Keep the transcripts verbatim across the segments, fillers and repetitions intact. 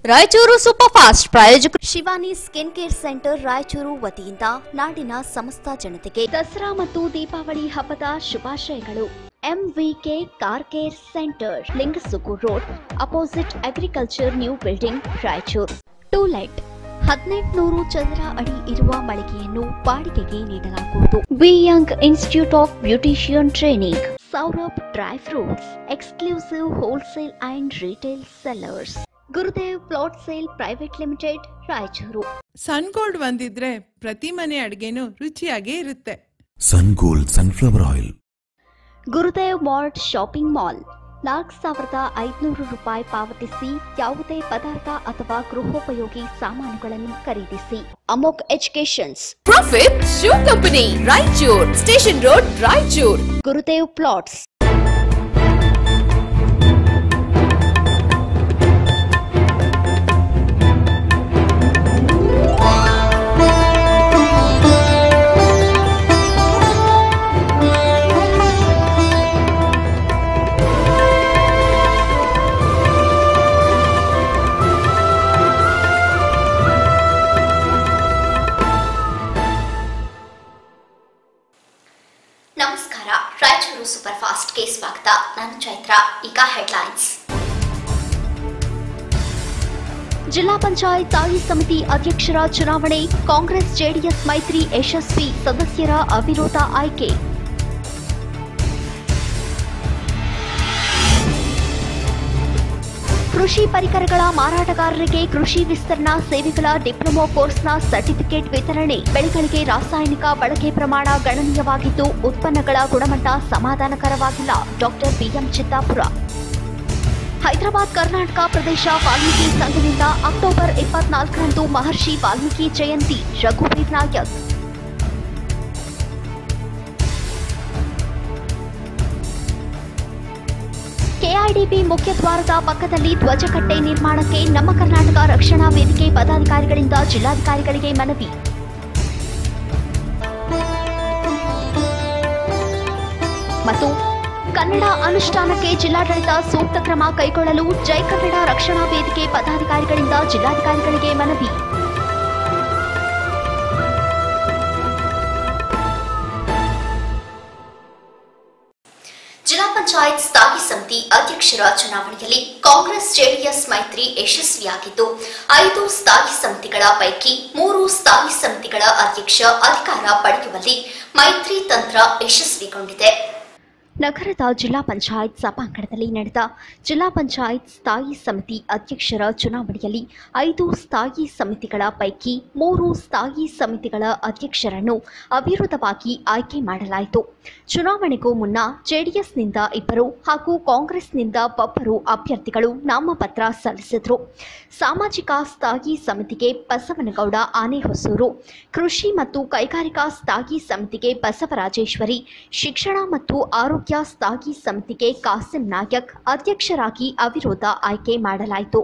Raichur super fast ಪ್ರಾಯೋಜಕ Shivani skin care centre Raichur ವತಿಯಿಂದ ನಾಡಿನ ಸಮಸ್ತ ಜನತೆಗೆ ದಸರಾ ಮತ್ತು ದೀಪಾವಳಿ ಹಬ್ಬದ ಶುಭಾಶಯಗಳು. MVK car care centre, Lingasugur road, opposite agriculture new building, Raichur. To let ಹದಿನೆಂಟುನೂರು ಚದರ ಅಡಿ ಇರುವ ಮಳಿಗೆಯನ್ನು ಬಾಡಿಗೆಗೆ ನೀಡಲಾಗುವುದು. V young institute of beautician training, Saurabh dry fruits, exclusive wholesale and retail sellers, Gurudev plot sale private limited, Raichur. Sun gold ಒಂದಿದ್ರೆ ಪ್ರತಿ ಮನೆ ಅಡಿಗೆನೂ ರುಚಿಯಾಗೇ ಇರುತ್ತೆ. ಸನ್ gold sunflower oil. Gurudev mart shopping mall, ನಾಲ್ಕು ಸಾವಿರದ ಐದುನೂರು ರೂಪಾಯಿ ಪಾವತಿಸಿ ಯಾವುದೇ ಪದಾರ್ಥ ಅಥವಾ ಗೃಹೋಪಯೋಗಿ ಸಾಮಾನುಗಳನ್ನು ಖರೀದಿಸಿ. ಅಮೋಕ್ educations, profit shoe company, Raichur station road, Raichur. Gurudev plots. ನಮಸ್ಕಾರ, ರಾಯಚೂರು ಸೂಪರ್ ಫಾಸ್ಟ್ಗೆ ಸ್ವಾಗತ. ನಾನು ಚೈತ್ರ. ಈಗ ಹೆಡ್ಲೈನ್ಸ್. ಜಿಲ್ಲಾ ಪಂಚಾಯತ್ ಸ್ಥಾಯಿ ಸಮಿತಿ ಅಧ್ಯಕ್ಷರ ಚುನಾವಣೆ, ಕಾಂಗ್ರೆಸ್ ಜೆಡಿಎಸ್ ಮೈತ್ರಿ ಯಶಸ್ವಿ, ಸದಸ್ಯರ ಅವಿರೋಧ ಆಯ್ಕೆ. ಕೃಷಿ ಪರಿಕರಗಳ ಮಾರಾಟಗಾರರಿಗೆ ಕೃಷಿ ವಿಸ್ತರಣಾ ಸೇವೆಗಳ ಡಿಪ್ಲೊಮಾ ಕೋರ್ಸ್ನ ಸರ್ಟಿಫಿಕೇಟ್ ವಿತರಣೆ. ಬೆಳೆಗಳಿಗೆ ರಾಸಾಯನಿಕ ಬಳಕೆ ಪ್ರಮಾಣ ಗಣನೀಯವಾಗಿದ್ದು ಉತ್ಪನ್ನಗಳ ಗುಣಮಟ್ಟ ಸಮಾಧಾನಕರವಾಗಿಲ್ಲ. Doctor BM Chittapur. ಹೈದರಾಬಾದ್ ಕರ್ನಾಟಕ ಪ್ರದೇಶ ವಾಲ್ಮೀಕಿ ಸಂಘದಿಂದ ಅಕ್ಟೋಬರ್ ಇಪ್ಪತ್ನಾಲ್ಕರಂದು ಮಹರ್ಷಿ ವಾಲ್ಮೀಕಿ ಜಯಂತಿ. ರಘುವೀರ್ ನಾಯಕ್. ಕೆಐಡಿಬಿ ಮುಖ್ಯದ್ವಾರದ ಪಕ್ಕದಲ್ಲಿ ಧ್ವಜಕಟ್ಟೆ ನಿರ್ಮಾಣಕ್ಕೆ ನಮ್ಮ ಕರ್ನಾಟಕ ರಕ್ಷಣಾ ವೇದಿಕೆ ಪದಾಧಿಕಾರಿಗಳಿಂದ ಜಿಲ್ಲಾಧಿಕಾರಿಗಳಿಗೆ ಮನವಿ. ಮತ್ತು ಕನ್ನಡ ಅನುಷ್ಠಾನಕ್ಕೆ ಜಿಲ್ಲಾಡಳಿತ ಸೂಕ್ತ ಕ್ರಮ ಕೈಗೊಳ್ಳಲು ಜೈ ಕನ್ನಡ ರಕ್ಷಣಾ ವೇದಿಕೆ ಪದಾಧಿಕಾರಿಗಳಿಂದ ಜಿಲ್ಲಾಧಿಕಾರಿಗಳಿಗೆ ಮನವಿ. ಜಿಲ್ಲಾ ಪಂಚಾಯತ್ ಸ್ಥಾಯಿ ಸಮಿತಿ ಅಧ್ಯಕ್ಷರ ಚುನಾವಣೆಯಲ್ಲಿ ಕಾಂಗ್ರೆಸ್ ಜೆಡಿಎಸ್ ಮೈತ್ರಿ ಯಶಸ್ವಿಯಾಗಿದ್ದು ಐದು ಸ್ಥಾಯಿ ಸಮಿತಿಗಳ ಪೈಕಿ ಮೂರು ಸ್ಥಾಯಿ ಸಮಿತಿಗಳ ಅಧ್ಯಕ್ಷ ಅಧಿಕಾರ ಪಡೆಯುವಲ್ಲಿ ಮೈತ್ರಿ ತಂತ್ರ ಯಶಸ್ವಿಗೊಂಡಿದೆ. ನಗರದ ಜಿಲ್ಲಾ ಪಂಚಾಯತ್ ಸಭಾಂಗಣದಲ್ಲಿ ನಡೆದ ಜಿಲ್ಲಾ ಪಂಚಾಯತ್ ಸ್ಥಾಯಿ ಸಮಿತಿ ಅಧ್ಯಕ್ಷರ ಚುನಾವಣೆಯಲ್ಲಿ ಐದು ಸ್ಥಾಯಿ ಸಮಿತಿಗಳ ಪೈಕಿ ಮೂರು ಸ್ಥಾಯಿ ಸಮಿತಿಗಳ ಅಧ್ಯಕ್ಷರನ್ನು ಅವಿರೋಧವಾಗಿ ಆಯ್ಕೆ ಮಾಡಲಾಯಿತು. ಚುನಾವಣೆಗೂ ಮುನ್ನ ಜೆಡಿಎಸ್ನಿಂದ ಇಬ್ಬರು ಹಾಗೂ ಕಾಂಗ್ರೆಸ್ನಿಂದ ಒಬ್ಬರು ಅಭ್ಯರ್ಥಿಗಳು ನಾಮಪತ್ರ ಸಲ್ಲಿಸಿದರು. ಸಾಮಾಜಿಕ ಸ್ಥಾಯಿ ಸಮಿತಿಗೆ ಬಸವನಗೌಡ ಆನೆಹೊಸೂರು, ಕೃಷಿ ಮತ್ತು ಕೈಗಾರಿಕಾ ಸ್ಥಾಯಿ ಸಮಿತಿಗೆ ಬಸವರಾಜೇಶ್ವರಿ, ಶಿಕ್ಷಣ ಮತ್ತು ಆರೋಗ್ಯ ಸ್ಥಾಯಿ ಸಮಿತಿಗೆ ಕಾಸಿಂ ನಾಯಕ್ ಅಧ್ಯಕ್ಷರಾಗಿ ಅವಿರೋಧ ಆಯ್ಕೆ ಮಾಡಲಾಯಿತು.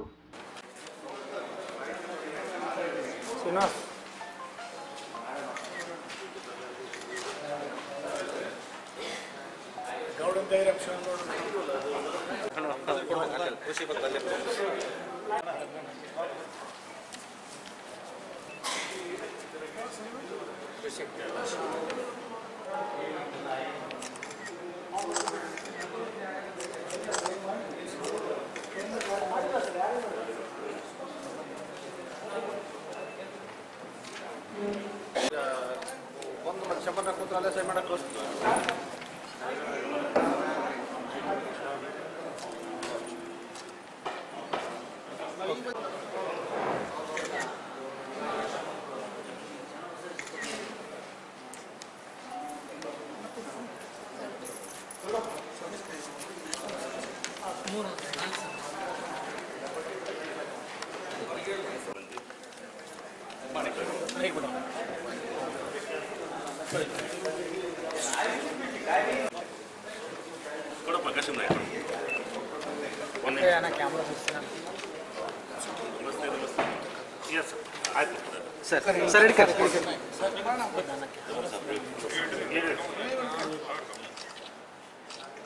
Sir sir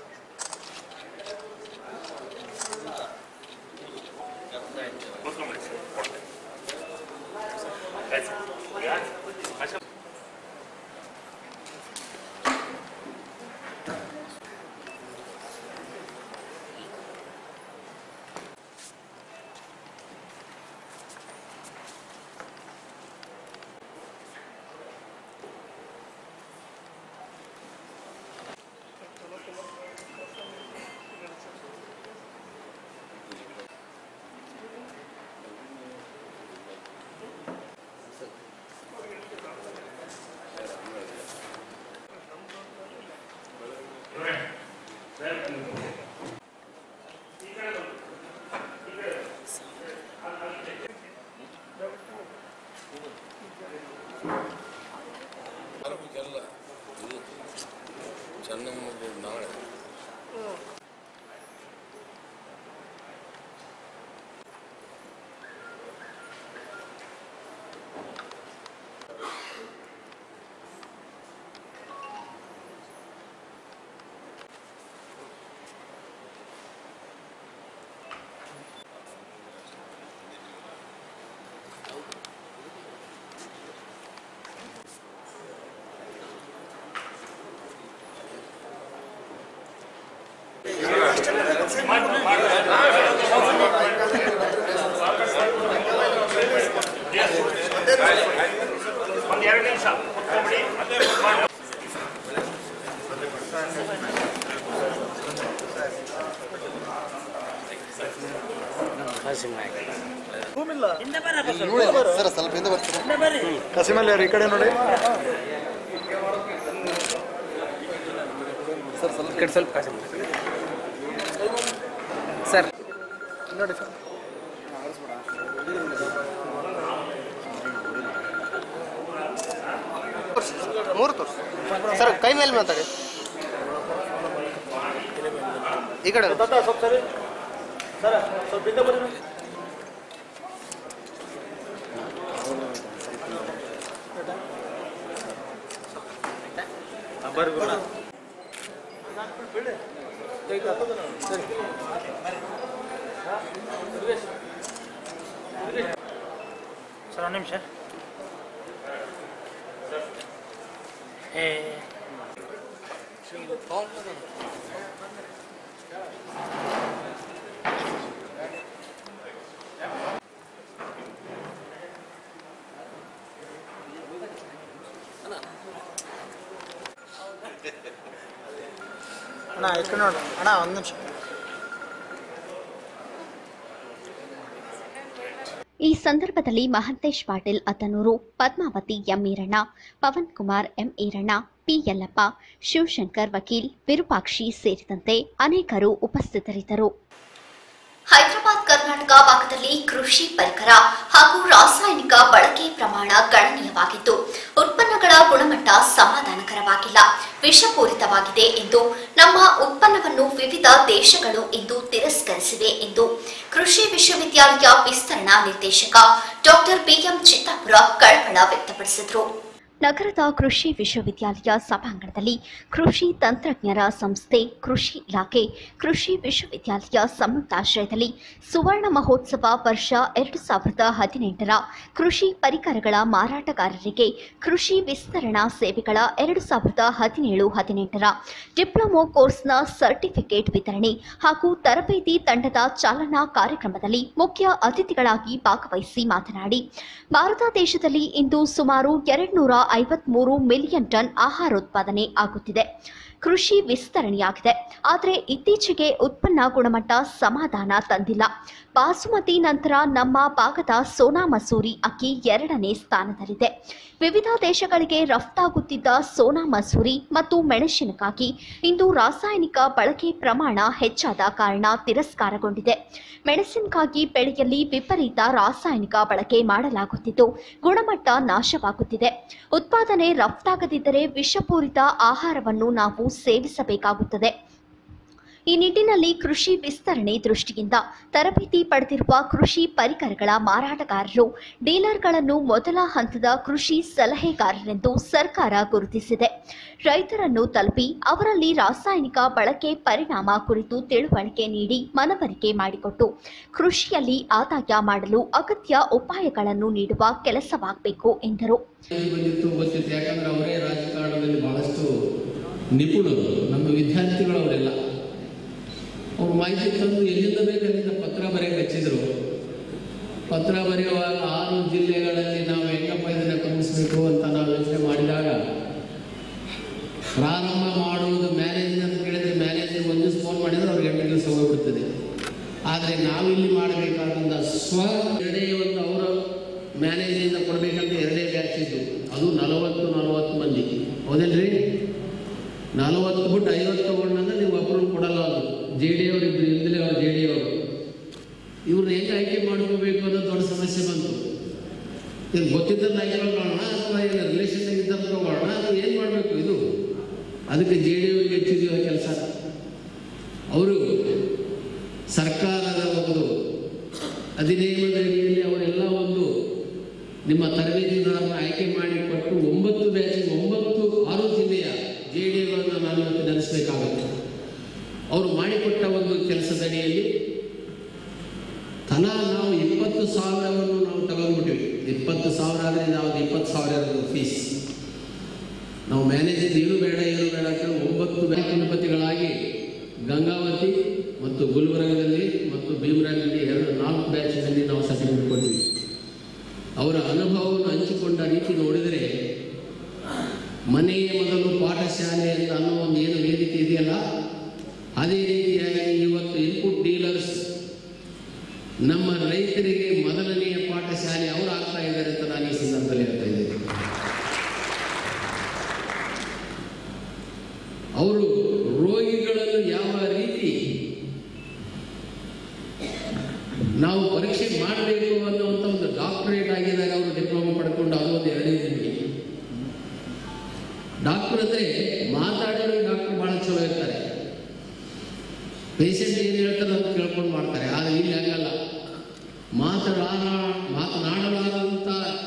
Let's go next. Sir ಸ್ವಲ್ಪ ಹಿಂದೆ ಬರ್ತೀರಾ ಕಸಿಮಲ್ಲಿ ಯಾರು ಈ ಕಡೆ ನೋಡಿ ಸರ್ ಸ್ವಲ್ಪ ಕಡೆ ಸ್ವಲ್ಪ ಕಸಿಮ ಸರ್ ನೋಡಿ ಸರ್ ಮೂರು ತೋರ್ಸಿ ಸರ್ ಕೈ ಮೇಲೆ ಮಾತಾಡಿ ಈ ಕಡೆ ಸ್ವಲ್ಪ ಸರಿ ಸರ್ ಸ್ವಲ್ಪ ಹಿಂದೆ ಬರ್ರಿ ಸರ್ ಒಂದು ನಿಮಿಷ ಅಣ್ಣ ಈ ನೋಡ ಅಣ್ಣ ಒಂದು ನಿಮಿಷ ಈ ಸಂದರ್ಭದಲ್ಲಿ Mahantesh Patil Atanur, Padmavati M Iranna, Pavan Kumar M Iranna, P Yallappa, Shivashankar Vakil, Virupakshi ಸೇರಿದಂತೆ ಅನೇಕರು ಉಪಸ್ಥಿತರಿದ್ದರು. ಹೈದರಾಬಾದ್ ಕರ್ನಾಟಕ ಭಾಗದಲ್ಲಿ ಕೃಷಿ ಪರಿಕರ ಹಾಗೂ ರಾಸಾಯನಿಕ ಬಳಕೆ ಪ್ರಮಾಣ ಗಣನೀಯವಾಗಿದ್ದು ಉತ್ಪನ್ನಗಳ ಗುಣಮಟ್ಟ ಸಮಾಧಾನಕರವಾಗಿಲ್ಲ, ವಿಷಪೂರಿತವಾಗಿದೆ ಎಂದು ನಮ್ಮ ಉತ್ಪನ್ನವನ್ನು ವಿವಿಧ ದೇಶಗಳು ಇಂದು ತಿರಸ್ಕರಿಸಿವೆ ಎಂದು ಕೃಷಿ ವಿಶ್ವವಿದ್ಯಾಲಯ ವಿಸ್ತರಣಾ ನಿರ್ದೇಶಕ ಡಾಕ್ಟರ್ ಬಿಎಂ ಚಿತ್ತಾಪುರ ಕಳವಳ ವ್ಯಕ್ತಪಡಿಸಿದರು. ನಗರದ ಕೃಷಿ ವಿಶ್ವವಿದ್ಯಾಲಯ ಸಭಾಂಗಣದಲ್ಲಿ ಕೃಷಿ ತಂತ್ರಜ್ಞರ ಸಂಸ್ಥೆ, ಕೃಷಿ ಇಲಾಖೆ, ಕೃಷಿ ವಿಶ್ವವಿದ್ಯಾಲಯ ಸಂಯುಕ್ತಾಶ್ರಯದಲ್ಲಿ ಸುವರ್ಣ ಮಹೋತ್ಸವ ವರ್ಷ ಎರಡು ಸಾವಿರದ ಹದಿನೆಂಟರ ಕೃಷಿ ಪರಿಕರಗಳ ಮಾರಾಟಗಾರರಿಗೆ ಕೃಷಿ ವಿಸ್ತರಣಾ ಸೇವೆಗಳ ಎರಡು ಸಾವಿರದ ಹದಿನೇಳು ಹದಿನೆಂಟರ ಡಿಪ್ಲೊಮೊ ಕೋರ್ಸ್ನ ಸರ್ಟಿಫಿಕೇಟ್ ವಿತರಣೆ ಹಾಗೂ ತರಬೇತಿ ತಂಡದ ಚಾಲನಾ ಕಾರ್ಯಕ್ರಮದಲ್ಲಿ ಮುಖ್ಯ ಅತಿಥಿಗಳಾಗಿ ಭಾಗವಹಿಸಿ ಮಾತನಾಡಿ, ಭಾರತ ದೇಶದಲ್ಲಿ ಇಂದು ಸುಮಾರು ಎರಡು ನೂರ ಐವತ್ಮೂರು ಮಿಲಿಯನ್ ಟನ್ ಆಹಾರೋತ್ಪಾದನೆ ಆಗುತ್ತಿದೆ. ಕೃಷಿ ವಿಸ್ತರಣೆಯಾಗಿದೆ. ಆದರೆ ಇತ್ತೀಚೆಗೆ ಉತ್ಪನ್ನ ಗುಣಮಟ್ಟ ಸಮಾಧಾನ ತಂದಿಲ್ಲ. ಬಾಸುಮತಿ ನಂತರ ನಮ್ಮ ಭಾಗದ ಸೋನಾ ಮಸೂರಿ ಅಕ್ಕಿ ಎರಡನೇ ಸ್ಥಾನದಲ್ಲಿದೆ. ವಿವಿಧ ದೇಶಗಳಿಗೆ ರಫ್ತಾಗುತ್ತಿದ್ದ ಸೋನಾ ಮಸೂರಿ ಮತ್ತು ಮೆಣಸಿನಕಾಯಿ ಇಂದು ರಾಸಾಯನಿಕ ಬಳಕೆ ಪ್ರಮಾಣ ಹೆಚ್ಚಾದ ಕಾರಣ ತಿರಸ್ಕಾರಗೊಂಡಿದೆ. ಮೆಣಸಿನಕಾಯಿ ಬೆಳೆಯಲ್ಲಿ ವಿಪರೀತ ರಾಸಾಯನಿಕ ಬಳಕೆ ಮಾಡಲಾಗುತ್ತಿದ್ದು ಗುಣಮಟ್ಟ ನಾಶವಾಗುತ್ತಿದೆ. ಉತ್ಪಾದನೆ ರಫ್ತಾಗದಿದ್ದರೆ ವಿಷಪೂರಿತ ಆಹಾರವನ್ನು ನಾವು ಸೇವಿಸಬೇಕಾಗುತ್ತದೆ. ಈ ನಿಟ್ಟಿನಲ್ಲಿ ಕೃಷಿ ವಿಸ್ತರಣೆ ದೃಷ್ಟಿಯಿಂದ ತರಬೇತಿ ಪಡೆದಿರುವ ಕೃಷಿ ಪರಿಕರಗಳ ಮಾರಾಟಗಾರರು ಡೀಲರ್ಗಳನ್ನು ಮೊದಲ ಹಂತದ ಕೃಷಿ ಸಲಹೆಗಾರರೆಂದು ಸರ್ಕಾರ ಗುರುತಿಸಿದೆ. ರೈತರನ್ನು ತಲುಪಿ ಅವರಲ್ಲಿ ರಾಸಾಯನಿಕ ಬಳಕೆ ಪರಿಣಾಮ ಕುರಿತು ತಿಳುವಳಿಕೆ ನೀಡಿ ಮನವರಿಕೆ ಮಾಡಿಕೊಟ್ಟು ಕೃಷಿಯಲ್ಲಿ ಆದಾಯ ಮಾಡಲು ಅಗತ್ಯ ಉಪಾಯಗಳನ್ನು ನೀಡುವ ಕೆಲಸವಾಗಬೇಕು ಎಂದರು. ಯಾಕಂದ್ರೆ ಅವರೇ ರಾಜಕಾರಣದಲ್ಲಿ ಬಹಳಷ್ಟು ನಿಪುಣರು, ನಮ್ಮ ವಿದ್ಯಾರ್ಥಿಗಳವರೆಲ್ಲ ಅವ್ರು ಮಾಹಿತಿ ತಂದು ಎಲ್ಲಿಂದ ಬೇಕಲ್ಲಿಂದ ಪತ್ರ ಬರೆಯಕ್ಕೆ ಹಚ್ಚಿದ್ರು. ಪತ್ರ ಬರೆಯುವಾಗ ಆರು ಜಿಲ್ಲೆಗಳಲ್ಲಿ ನಾವು ಹೆಂಗಪ್ಪ ಇದನ್ನು ಕ್ರಮಿಸಬೇಕು ಅಂತ ನಾವು ಯೋಚನೆ ಮಾಡಿದಾಗ ಪ್ರಾರಂಭ ಮಾಡುವುದು ಮ್ಯಾನೇಜ್ ಅಂತ ಕೇಳಿದ್ರೆ ಮ್ಯಾನೇಜರ್ ಒಂದು ದಿವಸ ಫೋನ್ ಮಾಡಿದ್ರೆ ಅವ್ರಿಗೆ ಎಂಟು ದಿವಸ ಹೋಗ್ಬಿಡ್ತದೆ. ಆದರೆ ನಾವಿಲ್ಲಿ ಮಾಡಬೇಕಾದಂಥ ಸ್ವ ಎರಡೇ ಒಂದು ಅವರ ಮ್ಯಾನೇಜಿಂದ ಕೊಡಬೇಕಂತ ಎರಡೇ ಬ್ಯಾಚ್ ಇದ್ದು, ಅದು ನಲವತ್ತು ನಲವತ್ತು ಮಂದಿ ಹೌದೇನ್ರಿ? ನಲವತ್ತು ಬಿಟ್ಟು ಐವತ್ತು ತಗೊಂಡಂದ್ರೆ ನೀವು ಒಬ್ಬರು ಕೊಡಲ್ಲ. ಅವರು ಜೆ ಡಿ ಅವರು ಇಬ್ಬರು ಇಲ್ದಲೇ ಅವರು ಜೆ ಡಿ ಅವರು ಇವ್ರನ್ನ ಹೆಂಗೆ ಆಯ್ಕೆ ಮಾಡ್ಕೋಬೇಕು ಅನ್ನೋ ದೊಡ್ಡ ಸಮಸ್ಯೆ ಬಂತು. ಇದು ಗೊತ್ತಿದ್ದಲ್ಲಿ ಆಯ್ಕೆ ಮಾಡೋಣ ಅಥವಾ ಏನು ರಿಲೇಷನ್ ಇದ್ದಂತ ತಗೊಳ್ಳೋಣ ಅಥವಾ ಏನು ಮಾಡಬೇಕು? ಇದು ಅದಕ್ಕೆ ಜೆ ಡಿ ಅವರಿಗೆ ಹೆಚ್ಚಿದೆಯೋ ಕೆಲಸ. ಅವರು ಸರ್ಕಾರದ ಒಂದು ಅಧಿನಿಯಮದ ಅಡಿಯಲ್ಲಿ ಅವರೆಲ್ಲ ಒಂದು ನಿಮ್ಮ ತರಬೇತಿದಾರರನ್ನ ಆಯ್ಕೆ ಮಾಡಿ ಕೊಟ್ಟು ಒಂಬತ್ತು ಬ್ಯಾಚ್ ಒಂಬತ್ತು ಆರು ಜಿಲ್ಲೆಯ ಜೆ ಡಿ ಎಗಳನ್ನು ನಾನು ಇವತ್ತು ನೆನೆಸಬೇಕಾಗುತ್ತೆ. ಅವರು ಮಾಡಿಕೊಟ್ಟ ಒಂದು ಕೆಲಸದ ಅಡಿಯಲ್ಲಿ ತಲಾ ನಾವು ಇಪ್ಪತ್ತು ಸಾವಿರವನ್ನು ನಾವು ತಗೊಂಡ್ಬಿಟ್ಟಿವಿ. ಇಪ್ಪತ್ತು ಸಾವಿರ ಆದರೆ ಯಾವುದು ಇಪ್ಪತ್ತು ಸಾವಿರ ಇರೋದು ಫೀಸ್. ನಾವು ಮ್ಯಾನೇಜರ್ ಏನು ಬೇಡ ಏನು ಬೇಡ ಅಂತ ಒಂಬತ್ತು ಬ್ಯಾಂಕ್ ಗಂಗಾವತಿ ಮತ್ತು ಗುಲ್ಬರ್ಗದಲ್ಲಿ ಮತ್ತು ಭೀಮರಾನಲ್ಲಿ ಎರಡು ನಾಲ್ಕು ಬ್ಯಾಚ್ನಲ್ಲಿ ನಾವು ಸರ್ಟಿಫಿಕೇಟ್ ಕೊಡ್ತೀವಿ. ಅವರ ಅನುಭವವನ್ನು ಹಂಚಿಕೊಂಡ ರೀತಿ ನೋಡಿದರೆ ಮನೆಯೇ ಮೊದಲು ಪಾಠಶಾಲೆ ಅಂತ ಅನ್ನೋ ಒಂದು ಏನು ವೇದಿಕೆ ಇದೆಯಲ್ಲ, ಅದೇ ರೀತಿಯಾಗಿ ಇವತ್ತು ಇನ್ಪುಟ್ ಡೀಲರ್ಸ್ ನಮ್ಮ ರೈತರಿಗೆ ಮೊದಲನೆಯ ಪಾಠಶಾಲೆ ಅವರು ಆಗ್ತಾ ಇದ್ದಾರೆ ಅಂತ ನಾನು ಈ ಸಂದರ್ಭದಲ್ಲಿ ಹೇಳ್ತಾ ಇದ್ದೇನೆ. ಅವರು ರೋಗಿಗಳನ್ನು ಯಾವ ರೀತಿ ನಾವು ಪರೀಕ್ಷೆ ಮಾಡಬೇಕು ಅನ್ನುವಂಥ ಒಂದು ಡಾಕ್ಟರೇಟ್ ಆಗಿದ್ದಾರೆ. ಅವರು ಡಿಪ್ಲೊಮಾ ಪಡ್ಕೊಂಡು ಅದು ಒಂದು ಎರಡನೇ ದಿನ ಡಾಕ್ಟರ್ ಅಂದರೆ ಮಾತಾಡೋದು ಡಾಕ್ಟರ್ ಭಾಳ ಚಲೋ ಇರ್ತಾರೆ. ಪೇಷಂಟ್ ಏನು ಹೇಳ್ತಾರೆ ಅಂತ ಕೇಳ್ಕೊಂಡು ಮಾಡ್ತಾರೆ. ಆದರೆ ಇಲ್ಲಿ ಆಗಲ್ಲ. ಮಾತನಾಡ ಮಾತನಾಡಲಾದಂಥ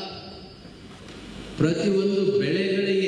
ಪ್ರತಿಯೊಂದು ಬೆಳೆಗಳಿಗೆ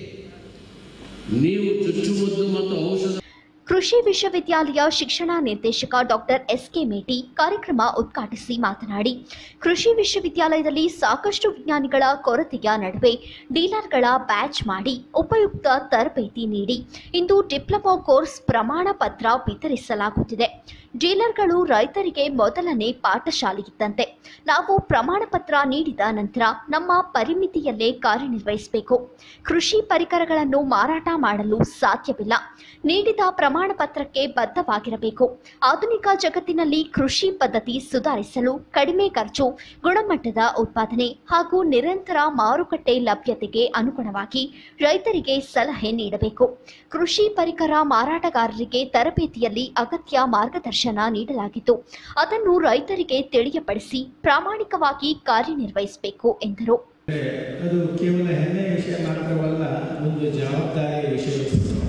ನೀವು ಚುಚ್ಚುಮದ್ದು ಮತ್ತು ಔಷಧ. ಕೃಷಿ ವಿಶ್ವವಿದ್ಯಾಲಯ ಶಿಕ್ಷಣ ನಿರ್ದೇಶಕ ಡಾಕ್ಟರ್ ಎಸ್ ಕೆ ಮೇಟಿ ಕಾರ್ಯಕ್ರಮ ಉದ್ಘಾಟಿಸಿ ಮಾತನಾಡಿ, ಕೃಷಿ ವಿಶ್ವವಿದ್ಯಾಲಯದಲ್ಲಿ ಸಾಕಷ್ಟು ವಿಜ್ಞಾನಿಗಳ ಕೊರತೆಯ ನಡುವೆ ಡೀಲರ್ಗಳ ಬ್ಯಾಚ್ ಮಾಡಿ ಉಪಯುಕ್ತ ತರಬೇತಿ ನೀಡಿ ಇಂದು ಡಿಪ್ಲೊಮಾ ಕೋರ್ಸ್ ಪ್ರಮಾಣ ಪತ್ರ ವಿತರಿಸಲಾಗುತ್ತಿದೆ. ಡೀಲರ್ಗಳು ರೈತರಿಗೆ ಮೊದಲನೇ ಪಾಠಶಾಲೆಯಿದ್ದಂತೆ. ನಾವು ಪ್ರಮಾಣ ಪತ್ರ ನೀಡಿದ ನಂತರ ನಮ್ಮ ಪರಿಮಿತಿಯಲ್ಲೇ ಕಾರ್ಯನಿರ್ವಹಿಸಬೇಕು. ಕೃಷಿ ಪರಿಕರಗಳನ್ನು ಮಾರಾಟ ಮಾಡಲು ಸಾಧ್ಯವಿಲ್ಲ. ನೀಡಿದ ಪ್ರಮಾಣ ಪತ್ರಕ್ಕೆ ಬದ್ಧವಾಗಿರಬೇಕು. ಆಧುನಿಕ ಜಗತ್ತಿನಲ್ಲಿ ಕೃಷಿ ಪದ್ಧತಿ ಸುಧಾರಿಸಲು ಕಡಿಮೆ ಖರ್ಚು, ಗುಣಮಟ್ಟದ ಉತ್ಪಾದನೆ ಹಾಗೂ ನಿರಂತರ ಮಾರುಕಟ್ಟೆ ಲಭ್ಯತೆಗೆ ಅನುಗುಣವಾಗಿ ರೈತರಿಗೆ ಸಲಹೆ ನೀಡಬೇಕು. ಕೃಷಿ ಪರಿಕರ ಮಾರಾಟಗಾರರಿಗೆ ತರಬೇತಿಯಲ್ಲಿ ಅಗತ್ಯ ಮಾರ್ಗದರ್ಶನ ನೀಡಲಾಗಿದ್ದು ಅದನ್ನು ರೈತರಿಗೆ ತಿಳಿಯಪಡಿಸಿ ಪ್ರಾಮಾಣಿಕವಾಗಿ ಕಾರ್ಯನಿರ್ವಹಿಸಬೇಕು ಎಂದರು. ಅದು ಕೇವಲ ಹೆಮ್ಮೆಯ ವಿಷಯ ಮಾತ್ರವಲ್ಲ, ಒಂದು ಜವಾಬ್ದಾರಿಯ ವಿಷಯ.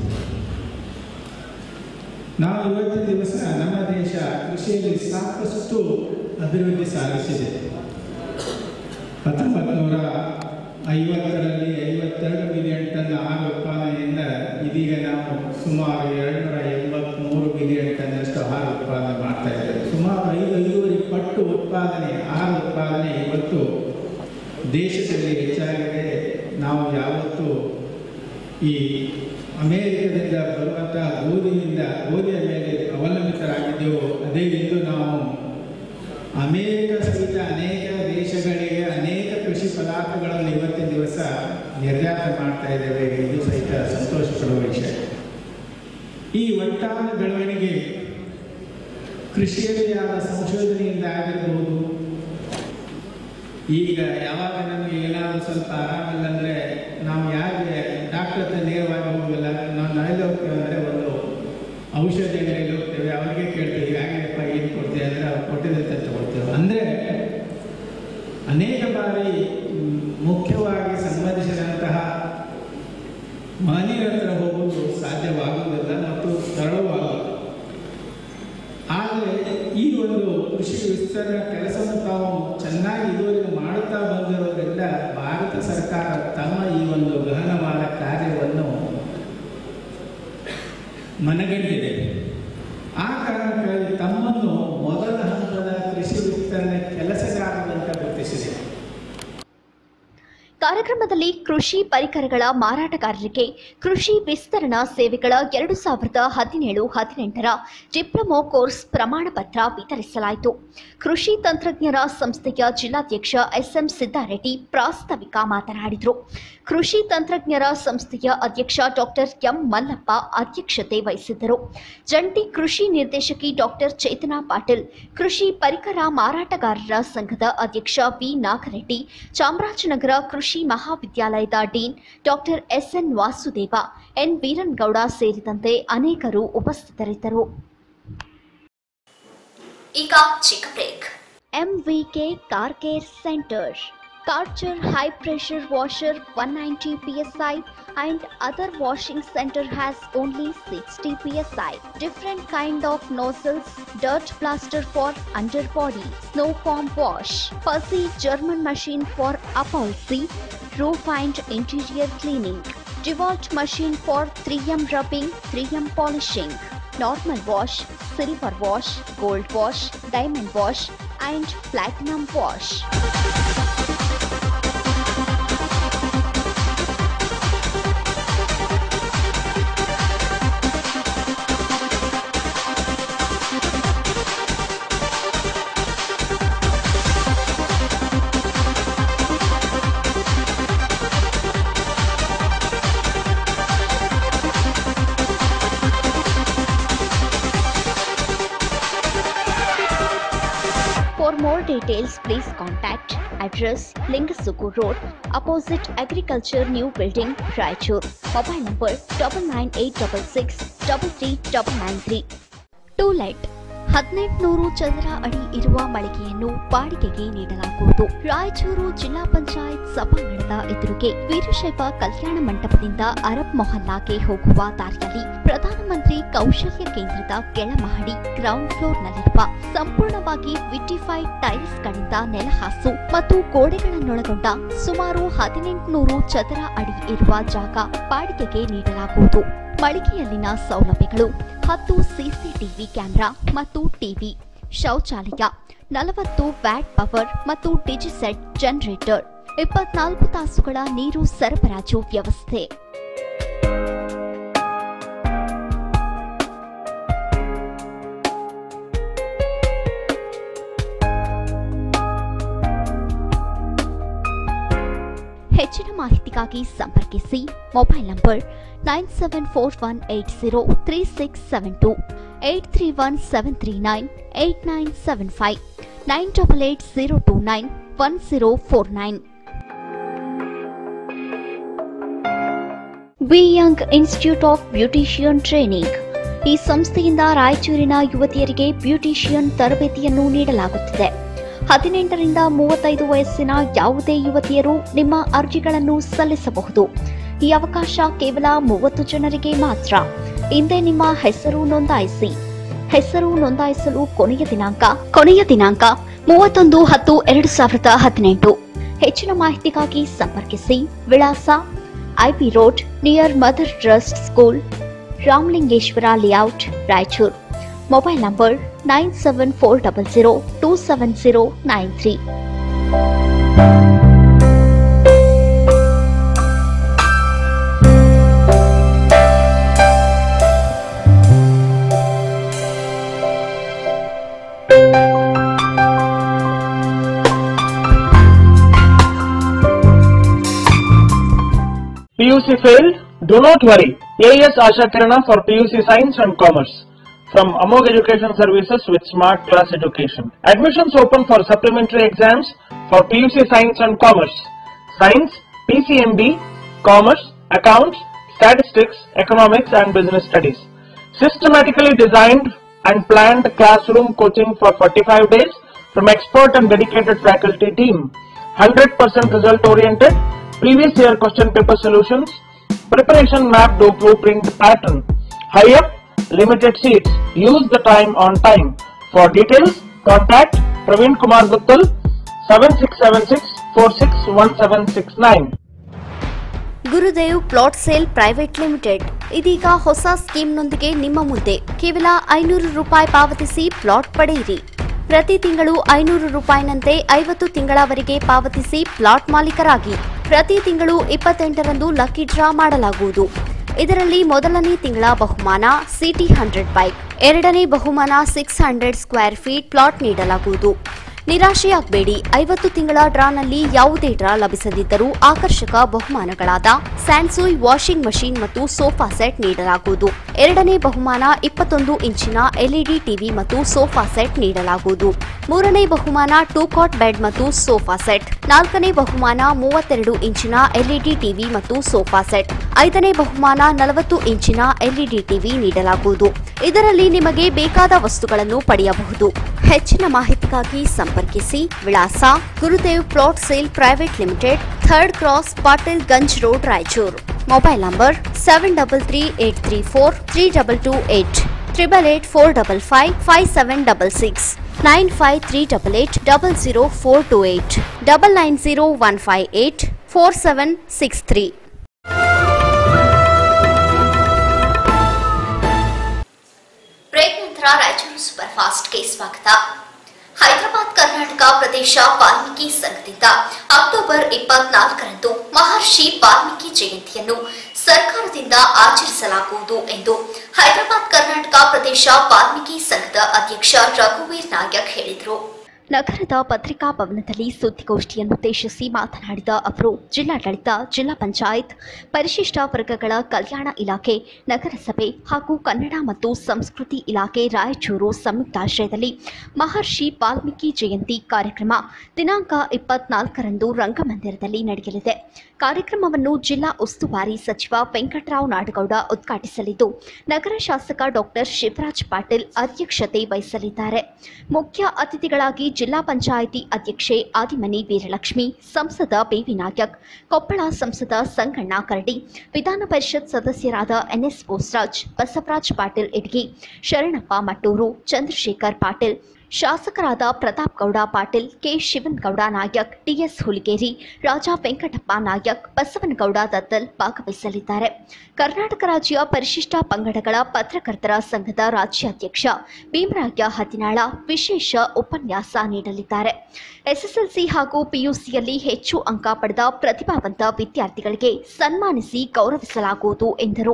ನಾವು ಇವತ್ತಿನ ದಿವಸ ನಮ್ಮ ದೇಶ ಕೃಷಿಯಲ್ಲಿ ಸಾಕಷ್ಟು ಅಭಿವೃದ್ಧಿ ಸಾಧಿಸಿದೆ. ಹತ್ತೊಂಬತ್ತು ನೂರ ಐವತ್ತರಲ್ಲಿ ಐವತ್ತೆರಡು ಮಿಲಿಯನ್ ಟನ್ ಆಹಾರ ಉತ್ಪಾದನೆಯಿಂದ ಇದೀಗ ನಾವು ಸುಮಾರು ಎರಡು ನೂರ ಎಂಬತ್ತ್ಮೂರು ಮಿಲಿಯನ್ ಟನ್ನಷ್ಟು ಆಹಾರ ಉತ್ಪಾದನೆ ಮಾಡ್ತಾ ಇದ್ದೇವೆ. ಸುಮಾರು ಐದು ಐದೂವರೆ ಪಟ್ಟು ಉತ್ಪಾದನೆ ಆಹಾರ ಉತ್ಪಾದನೆ ಇವತ್ತು ದೇಶದಲ್ಲಿ ಹೆಚ್ಚಾಗಿದೆ. ನಾವು ಯಾವತ್ತೂ ಈ ಅಮೇರಿಕದಿಂದ ಬರುವಂತಹ ಗೋಧಿಯಿಂದ ಗೋಧಿಯ ಮೇಲೆ ಅವಲಂಬಿತರಾಗಿದ್ದೆವು. ಅದೇ ಇಂದು ನಾವು ಅಮೇರಿಕ ಸಹಿತ ಅನೇಕ ದೇಶಗಳಿಗೆ ಅನೇಕ ಕೃಷಿ ಪದಾರ್ಥಗಳನ್ನು ಇವತ್ತಿನ ದಿವಸ ನಿರ್ಯಾತ ಮಾಡ್ತಾ ಇದ್ದೇವೆ. ಇದು ಸಹಿತ ಸಂತೋಷ ಪಡುವ ವಿಷಯ. ಈ ಒಟ್ಟಾದ ಬೆಳವಣಿಗೆ ಕೃಷಿಯಲ್ಲಿ ಆದ ಸಂಶೋಧನೆಯಿಂದ ಆಗಿರಬಹುದು. ಈಗ ಯಾವಾಗ ನಮಗೆ ಏನಾದರೂ ಸ್ವಲ್ಪ ಆರಾಮಿಲ್ಲ ಅಂದರೆ ನಾವು ಯಾರಿಗೆ ಡಾಕ್ಟರ್ ಹತ್ರ ನೇರವಾಗಿ ಹೋಗಲ್ಲ. ನಾವು ನಾಳೆ ಹೋಗ್ತೇವೆ ಅಂದರೆ ಒಂದು ಔಷಧಿ ಅಂಗಡಿಯಲ್ಲಿ ಹೋಗ್ತೇವೆ, ಅವ್ರಿಗೆ ಕೇಳ್ತೇವೆ ಯಾಕೆಪ್ಪ ಏನು ಕೊಡ್ತೇವೆ ಅಂದರೆ ಅವ್ರು ಕೊಟ್ಟಿದ್ದಂತೆ ತಗೊಳ್ತೇವೆ. ಅಂದರೆ ಅನೇಕ ಬಾರಿ ಮುಖ್ಯವಾಗಿ ಸಂಬಂಧಿಸಿದಂತಹ ಮಹನೀಯರ ಹತ್ರ ಹೋಗುವುದು ಸಾಧ್ಯವಾಗುವುದಿಲ್ಲ ಮತ್ತು ಸರಳವಾಗುವುದು. ವಿಸ್ತರಣೆ ಕೆಲಸವನ್ನು ತಾವು ಚೆನ್ನಾಗಿ ಇದುವರೆಗೂ ಮಾಡುತ್ತಾ ಬಂದಿರೋದ್ರಿಂದ ಭಾರತ ಸರ್ಕಾರ ತಮ್ಮ ಈ ಒಂದು ಗಹನವಾದ ಕಾರ್ಯವನ್ನು ಮನಗಂಡಿದೆ. ಆ ಕಾರಣಕ್ಕಾಗಿ ತಮ್ಮನ್ನು ಮೊದಲ ಹಂತದ ಕೃಷಿ ವಿಸ್ತರಣೆ ಕೆಲಸಗಾರರಂತ ಗುರುತಿಸಿದೆ. ಕಾರ್ಯಕ್ರಮದಲ್ಲಿ ಕೃಷಿ ಪರಿಕರಗಳ ಮಾರಾಟಗಾರರಿಗೆ ಕೃಷಿ ವಿಸ್ತರಣಾ ಸೇವೆಗಳ ಎರಡು ಸಾವಿರದ ಹದಿನೇಳು ಹದಿನೆಂಟರ ಡಿಪ್ಲೊಮೊ ಕೋರ್ಸ್ ಪ್ರಮಾಣ ಪತ್ರ ವಿತರಿಸಲಾಯಿತು. ಕೃಷಿ ತಂತ್ರಜ್ಞರ ಸಂಸ್ಥೆಯ ಜಿಲ್ಲಾಧ್ಯಕ್ಷ ಎಸ್ಎಂ ಸಿದ್ದಾರೆಡ್ಡಿ ಪ್ರಾಸ್ತಾವಿಕ ಮಾತನಾಡಿದರು. ಕೃಷಿ ತಂತ್ರಜ್ಞರ ಸಂಸ್ಥೆಯ ಅಧ್ಯಕ್ಷ ಡಾಕ್ಟರ್ ಎಂ ಮಲ್ಲಪ್ಪ ಅಧ್ಯಕ್ಷತೆ ವಹಿಸಿದ್ದರು. ಜಂಟಿ ಕೃಷಿ ನಿರ್ದೇಶಕಿ ಡಾಕ್ಟರ್ ಚೇತನಾ ಪಾಟೀಲ್, ಕೃಷಿ ಪರಿಕರ ಮಾರಾಟಗಾರರ ಸಂಘದ ಅಧ್ಯಕ್ಷ ವಿ ನಾಗರೆಡ್ಡಿ, ಚಾಮರಾಜನಗರ ಕೃಷಿ ಮಹಾವಿದ್ಯಾಲಯದ dean doctor SN Vasudeva, N Veerangowda ಸೇರಿದಂತೆ ಅನೇಕರು ಉಪಸ್ಥಿತರಿದ್ದರು. ಈಗ ಚಿಕ್ಕ break. MVK car care centre, Karcher high pressure washer one ninety P S I and other washing center has only sixty P S I. Different kind of nozzles, dirt plaster for underbody, snow foam wash, fussy German machine for upholstery, roof and interior cleaning, DeWalt machine for three M rubbing, three M polishing, normal wash, silver wash, gold wash, diamond wash and platinum wash. For more details, please contact address Lingasuku Road, opposite Agriculture New Building, Raichur. Mobile number double nine eight six six double three double nine three. To let ಹದಿನೆಂಟುನೂರು ಚದರ ಅಡಿ ಇರುವ ಮಳಿಗೆಯನ್ನು ಬಾಡಿಗೆಗೆ ನೀಡಲಾಗುವುದು. ರಾಯಚೂರು ಜಿಲ್ಲಾ ಪಂಚಾಯತ್ ಸಭಾಂಗಣದ ಎದುರಿಗೆ ವೀರಶೈವ ಕಲ್ಯಾಣ ಮಂಟಪದಿಂದ ಅರಬ್ ಮೊಹಲ್ಲಾಗೆ ಹೋಗುವ ದಾರಿಯಲ್ಲಿ ಪ್ರಧಾನಮಂತ್ರಿ ಕೌಶಲ್ಯ ಕೇಂದ್ರದ ಕೆಳಮಹಡಿ ಗ್ರೌಂಡ್ ಫ್ಲೋರ್ನಲ್ಲಿರುವ ಸಂಪೂರ್ಣವಾಗಿ ವಿಟಿಫೈಡ್ ಟೈಲ್ಸ್ಗಳಿಂದ ನೆಲಹಾಸು ಮತ್ತು ಗೋಡೆಗಳನ್ನೊಳಗೊಂಡ ಸುಮಾರು ಹದಿನೆಂಟುನೂರು ಚದರ ಅಡಿ ಇರುವ ಜಾಗ ಬಾಡಿಗೆಗೆ ನೀಡಲಾಗುವುದು. ಮಳಿಗೆಯಲ್ಲಿನ ಸೌಲಭ್ಯಗಳು ಹತ್ತು ಸಿಸಿಟಿವಿ ಕ್ಯಾಮೆರಾ ಮತ್ತು ಟಿವಿ, ಶೌಚಾಲಯ, ನಲವತ್ತು ವ್ಯಾಟ್ ಪವರ್ ಮತ್ತು ಡಿಜಿಸೆಟ್ ಜನರೇಟರ್, ಇಪ್ಪತ್ನಾಲ್ಕು ತಾಸುಗಳ ನೀರು ಸರಬರಾಜು ವ್ಯವಸ್ಥೆ. ಹೆಚ್ಚಿನ ಮಾಹಿತಿಗಾಗಿ ಸಂಪರ್ಕಿಸಿ. Mobile number nine seven four one eight zero three six seven two, eight three one seven three nine eight nine seven five, nine double eight zero two nine one zero four nine. V young institute of beautician training. ಈ ಸಂಸ್ಥೆಯಿಂದ ರಾಯಚೂರಿನ ಯುವತಿಯರಿಗೆ beautician ತರಬೇತಿಯನ್ನು ನೀಡಲಾಗುತ್ತಿದೆ. ಹದಿನೆಂಟರಿಂದ ಮೂವತ್ತೈದು ವಯಸ್ಸಿನ ಯಾವುದೇ ಯುವತಿಯರು ನಿಮ್ಮ ಅರ್ಜಿಗಳನ್ನು ಸಲ್ಲಿಸಬಹುದು. ಈ ಅವಕಾಶ ಕೇವಲ ಮೂವತ್ತು ಜನರಿಗೆ ಮಾತ್ರ. ಹಿಂದೆ ನಿಮ್ಮ ಹೆಸರು ನೋಂದಾಯಿಸಿ. ಹೆಸರು ನೋಂದಾಯಿಸಲು ಕೊನೆಯ ದಿನಾಂಕ ಕೊನೆಯ ದಿನಾಂಕ ಮೂವತ್ತೊಂದು ಹತ್ತು ಎರಡು ಸಾವಿರದ ಹದಿನೆಂಟು. ಹೆಚ್ಚಿನ ಮಾಹಿತಿಗಾಗಿ ಸಂಪರ್ಕಿಸಿ. ವಿಳಾಸ IP road near mother trust school, Ramalingeshwara layout, Raichur. Mobile number nine seven four double zero two seven zero nine three. P U C failed? Do not worry. A S Asha Kirana for P U C Science and Commerce from Amog Education Services with Smart Class Education. Admissions open for supplementary exams for P U C Science and Commerce, Science, P C M B, Commerce, Accounts, Statistics, Economics and Business Studies. Systematically designed and planned classroom coaching for forty-five days from expert and dedicated faculty team. one hundred percent result oriented, previous year question paper solutions, preparation map to blueprint pattern. High up, limited seats. Use the time on time. For details, contact Praveen Kumar Guttal, seven six seven six four six one seven six nine. Gurudev plot sale private limited ಇದೀಗ ಹೊಸ ಸ್ಕೀಮ್ನೊಂದಿಗೆ ನಿಮ್ಮ ಮುಂದೆ. ಕೇವಲ ಐನೂರು ರೂಪಾಯಿ ಪಾವತಿಸಿ plot ಪಡೆಯಿರಿ. ಪ್ರತಿ ತಿಂಗಳು ಐನೂರು ರೂಪಾಯಿನಂತೆ ಐವತ್ತು ತಿಂಗಳವರೆಗೆ ಪಾವತಿಸಿ ಪ್ಲಾಟ್ ಮಾಲೀಕರಾಗಿ. ಪ್ರತಿ ತಿಂಗಳು ಇಪ್ಪತ್ತೆಂಟರಂದು ಲಕ್ಕಿ ಡ್ರಾ ಮಾಡಲಾಗುವುದು. ಇದರಲ್ಲಿ ಮೊದಲನೇ ತಿಂಗಳ ಬಹುಮಾನ ಸಿಟಿ ಹಂಡ್ರೆಡ್ ಬೈಕ್, ಎರಡನೇ ಬಹುಮಾನ six hundred square feet plot ನೀಡಲಾಗುವುದು. ನಿರಾಶೆಯಾಗಬೇಡಿ, ಐವತ್ತು ತಿಂಗಳ ಡ್ರಾನಲ್ಲಿ ಯಾವುದೇ ಡ್ರಾ ಲಭಿಸದಿದ್ದರೂ ಆಕರ್ಷಕ ಬಹುಮಾನಗಳಾದ ಸ್ಯಾನ್ಸೂಯ್ ವಾಷಿಂಗ್ ಮಷೀನ್ ಮತ್ತು ಸೋಫಾ ಸೆಟ್ ನೀಡಲಾಗುವುದು. ಎರಡನೇ ಬಹುಮಾನ ಇಪ್ಪತ್ತೊಂದು ಇಂಚಿನ ಎಲ್ಇಡಿ ಟಿವಿ ಮತ್ತು ಸೋಫಾ ಸೆಟ್ ನೀಡಲಾಗುವುದು. ಮೂರನೇ ಬಹುಮಾನ ಟೂ ಕಾಟ್ ಬೆಡ್ ಮತ್ತು ಸೋಫಾ ಸೆಟ್. ನಾಲ್ಕನೇ ಬಹುಮಾನ ಮೂವತ್ತೆರಡು ಇಂಚಿನ ಎಲ್ಇಡಿ ಟಿವಿ ಮತ್ತು ಸೋಫಾ ಸೆಟ್. ಐದನೇ ಬಹುಮಾನ ನಲವತ್ತು ಇಂಚಿನ ಎಲ್ಇಡಿ ಟಿವಿ ನೀಡಲಾಗುವುದು. ಇದರಲ್ಲಿ ನಿಮಗೆ ಬೇಕಾದ ವಸ್ತುಗಳನ್ನು ಪಡೆಯಬಹುದು. ಹೆಚ್ಚಿನ ಮಾಹಿತಿಗಾಗಿ ಸಂಪರ್ಕಿಸಿ. ವಿಳಾಸ Gurudev plot sale private limited, third cross, Patil Ganj road, Raichur. Mobile number seven double three eight three four three double two eight, triple eight four double five five seven double six, nine five three double eight double zero four two eight, double nine zero one five eight four seven six three. Break ನಂತರ Raichur super ಫಾಸ್ಟ್ಗೆ ಸ್ವಾಗತ. ಹೈದರಾಬಾದ್ ಕರ್ನಾಟಕ ಪ್ರದೇಶ ವಾಲ್ಮೀಕಿ ಸಂಘದಿಂದ October ಇಪ್ಪತ್ನಾಲ್ಕರಂದು ಮಹರ್ಷಿ ವಾಲ್ಮೀಕಿ ಜಯಂತಿಯನ್ನು ಸರ್ಕಾರದಿಂದ ಆಚರಿಸಲಾಗುವುದು ಎಂದು ಹೈದರಾಬಾದ್ ಕರ್ನಾಟಕ ಪ್ರದೇಶ ವಾಲ್ಮೀಕಿ ಸಂಘದ ಅಧ್ಯಕ್ಷ ರಘುವೀರ್ ನಾಯಕ್ ಹೇಳಿದರು. ನಗರದ ಪತ್ರಿಕಾ ಭವನದಲ್ಲಿ ಸುದ್ದಿಗೋಷ್ಠಿಯನ್ನುದ್ದೇಶಿಸಿ ಮಾತನಾಡಿದ ಅವರು, ಜಿಲ್ಲಾಡಳಿತ, ಜಿಲ್ಲಾ ಪಂಚಾಯತ್, ಪರಿಶಿಷ್ಟ ವರ್ಗಗಳ ಕಲ್ಯಾಣ ಇಲಾಖೆ, ನಗರಸಭೆ ಹಾಗೂ ಕನ್ನಡ ಮತ್ತು ಸಂಸ್ಕೃತಿ ಇಲಾಖೆ ರಾಯಚೂರು ಸಂಯುಕ್ತಾಶ್ರಯದಲ್ಲಿ ಮಹರ್ಷಿ ವಾಲ್ಮೀಕಿ ಜಯಂತಿ ಕಾರ್ಯಕ್ರಮ ದಿನಾಂಕ ಇಪ್ಪತ್ನಾಲ್ಕರಂದು ರಂಗಮಂದಿರದಲ್ಲಿ ನಡೆಯಲಿದೆ. ಕಾರ್ಯಕ್ರಮವನ್ನು ಜಿಲ್ಲಾ ಉಸ್ತುವಾರಿ ಸಚಿವ ವೆಂಕಟರಾವ್ ನಾಡಗೌಡ ಉದ್ಘಾಟಿಸಲಿದ್ದು, ನಗರ ಶಾಸಕ ಡಾಕ್ಟರ್ ಶಿವರಾಜ್ ಪಾಟೀಲ್ ಅಧ್ಯಕ್ಷತೆ ವಹಿಸಲಿದ್ದಾರೆ. ಮುಖ್ಯ ಅತಿಥಿಗಳಾಗಿ ಜಿಲ್ಲಾ ಪಂಚಾಯಿತಿ ಅಧ್ಯಕ್ಷೆ ಆದಿಮನಿ ವೀರಲಕ್ಷ್ಮಿ, ಸಂಸದ ಬೇವಿ ನಾಯಕ್, ಕೊಪ್ಪಳ ಸಂಸದ ಸಂಗಣ್ಣ ಕರಡಿ, ವಿಧಾನ ಪರಿಷತ್ ಸದಸ್ಯರಾದ ಎನ್ಎಸ್ ಬೋಸರಾಜ್, ಬಸವರಾಜ್ ಪಾಟೀಲ್ ಇಡ್ಗಿ, ಶರಣಪ್ಪ ಮಟ್ಟೂರು, ಚಂದ್ರಶೇಖರ್ ಪಾಟೀಲ್, ಶಾಸಕರಾದ ಪ್ರತಾಪ್ ಗೌಡ ಪಾಟೀಲ್, ಕೆ ಶಿವನಗೌಡ ನಾಯಕ್, ಟಿಎಸ್ ಹುಲಿಗೇರಿ, ರಾಜಾ ವೆಂಕಟಪ್ಪ ನಾಯಕ್, ಬಸವನಗೌಡ ದತ್ತಲ್ ಭಾಗವಹಿಸಲಿದ್ದಾರೆ. ಕರ್ನಾಟಕ ರಾಜ್ಯ ಪರಿಶಿಷ್ಟ ಪಂಗಡಗಳ ಪತ್ರಕರ್ತರ ಸಂಘದ ರಾಜ್ಯಾಧ್ಯಕ್ಷ ಭೀಮರಾಯ ಹದಿನಾಳ ವಿಶೇಷ ಉಪನ್ಯಾಸ ನೀಡಲಿದ್ದಾರೆ. ಎಸ್ಎಸ್ಎಲ್ಸಿ ಹಾಗೂ ಪಿಯುಸಿಯಲ್ಲಿ ಹೆಚ್ಚು ಅಂಕ ಪಡೆದ ಪ್ರತಿಭಾವಂತ ವಿದ್ಯಾರ್ಥಿಗಳಿಗೆ ಸನ್ಮಾನಿಸಿ ಗೌರವಿಸಲಾಗುವುದು ಎಂದರು.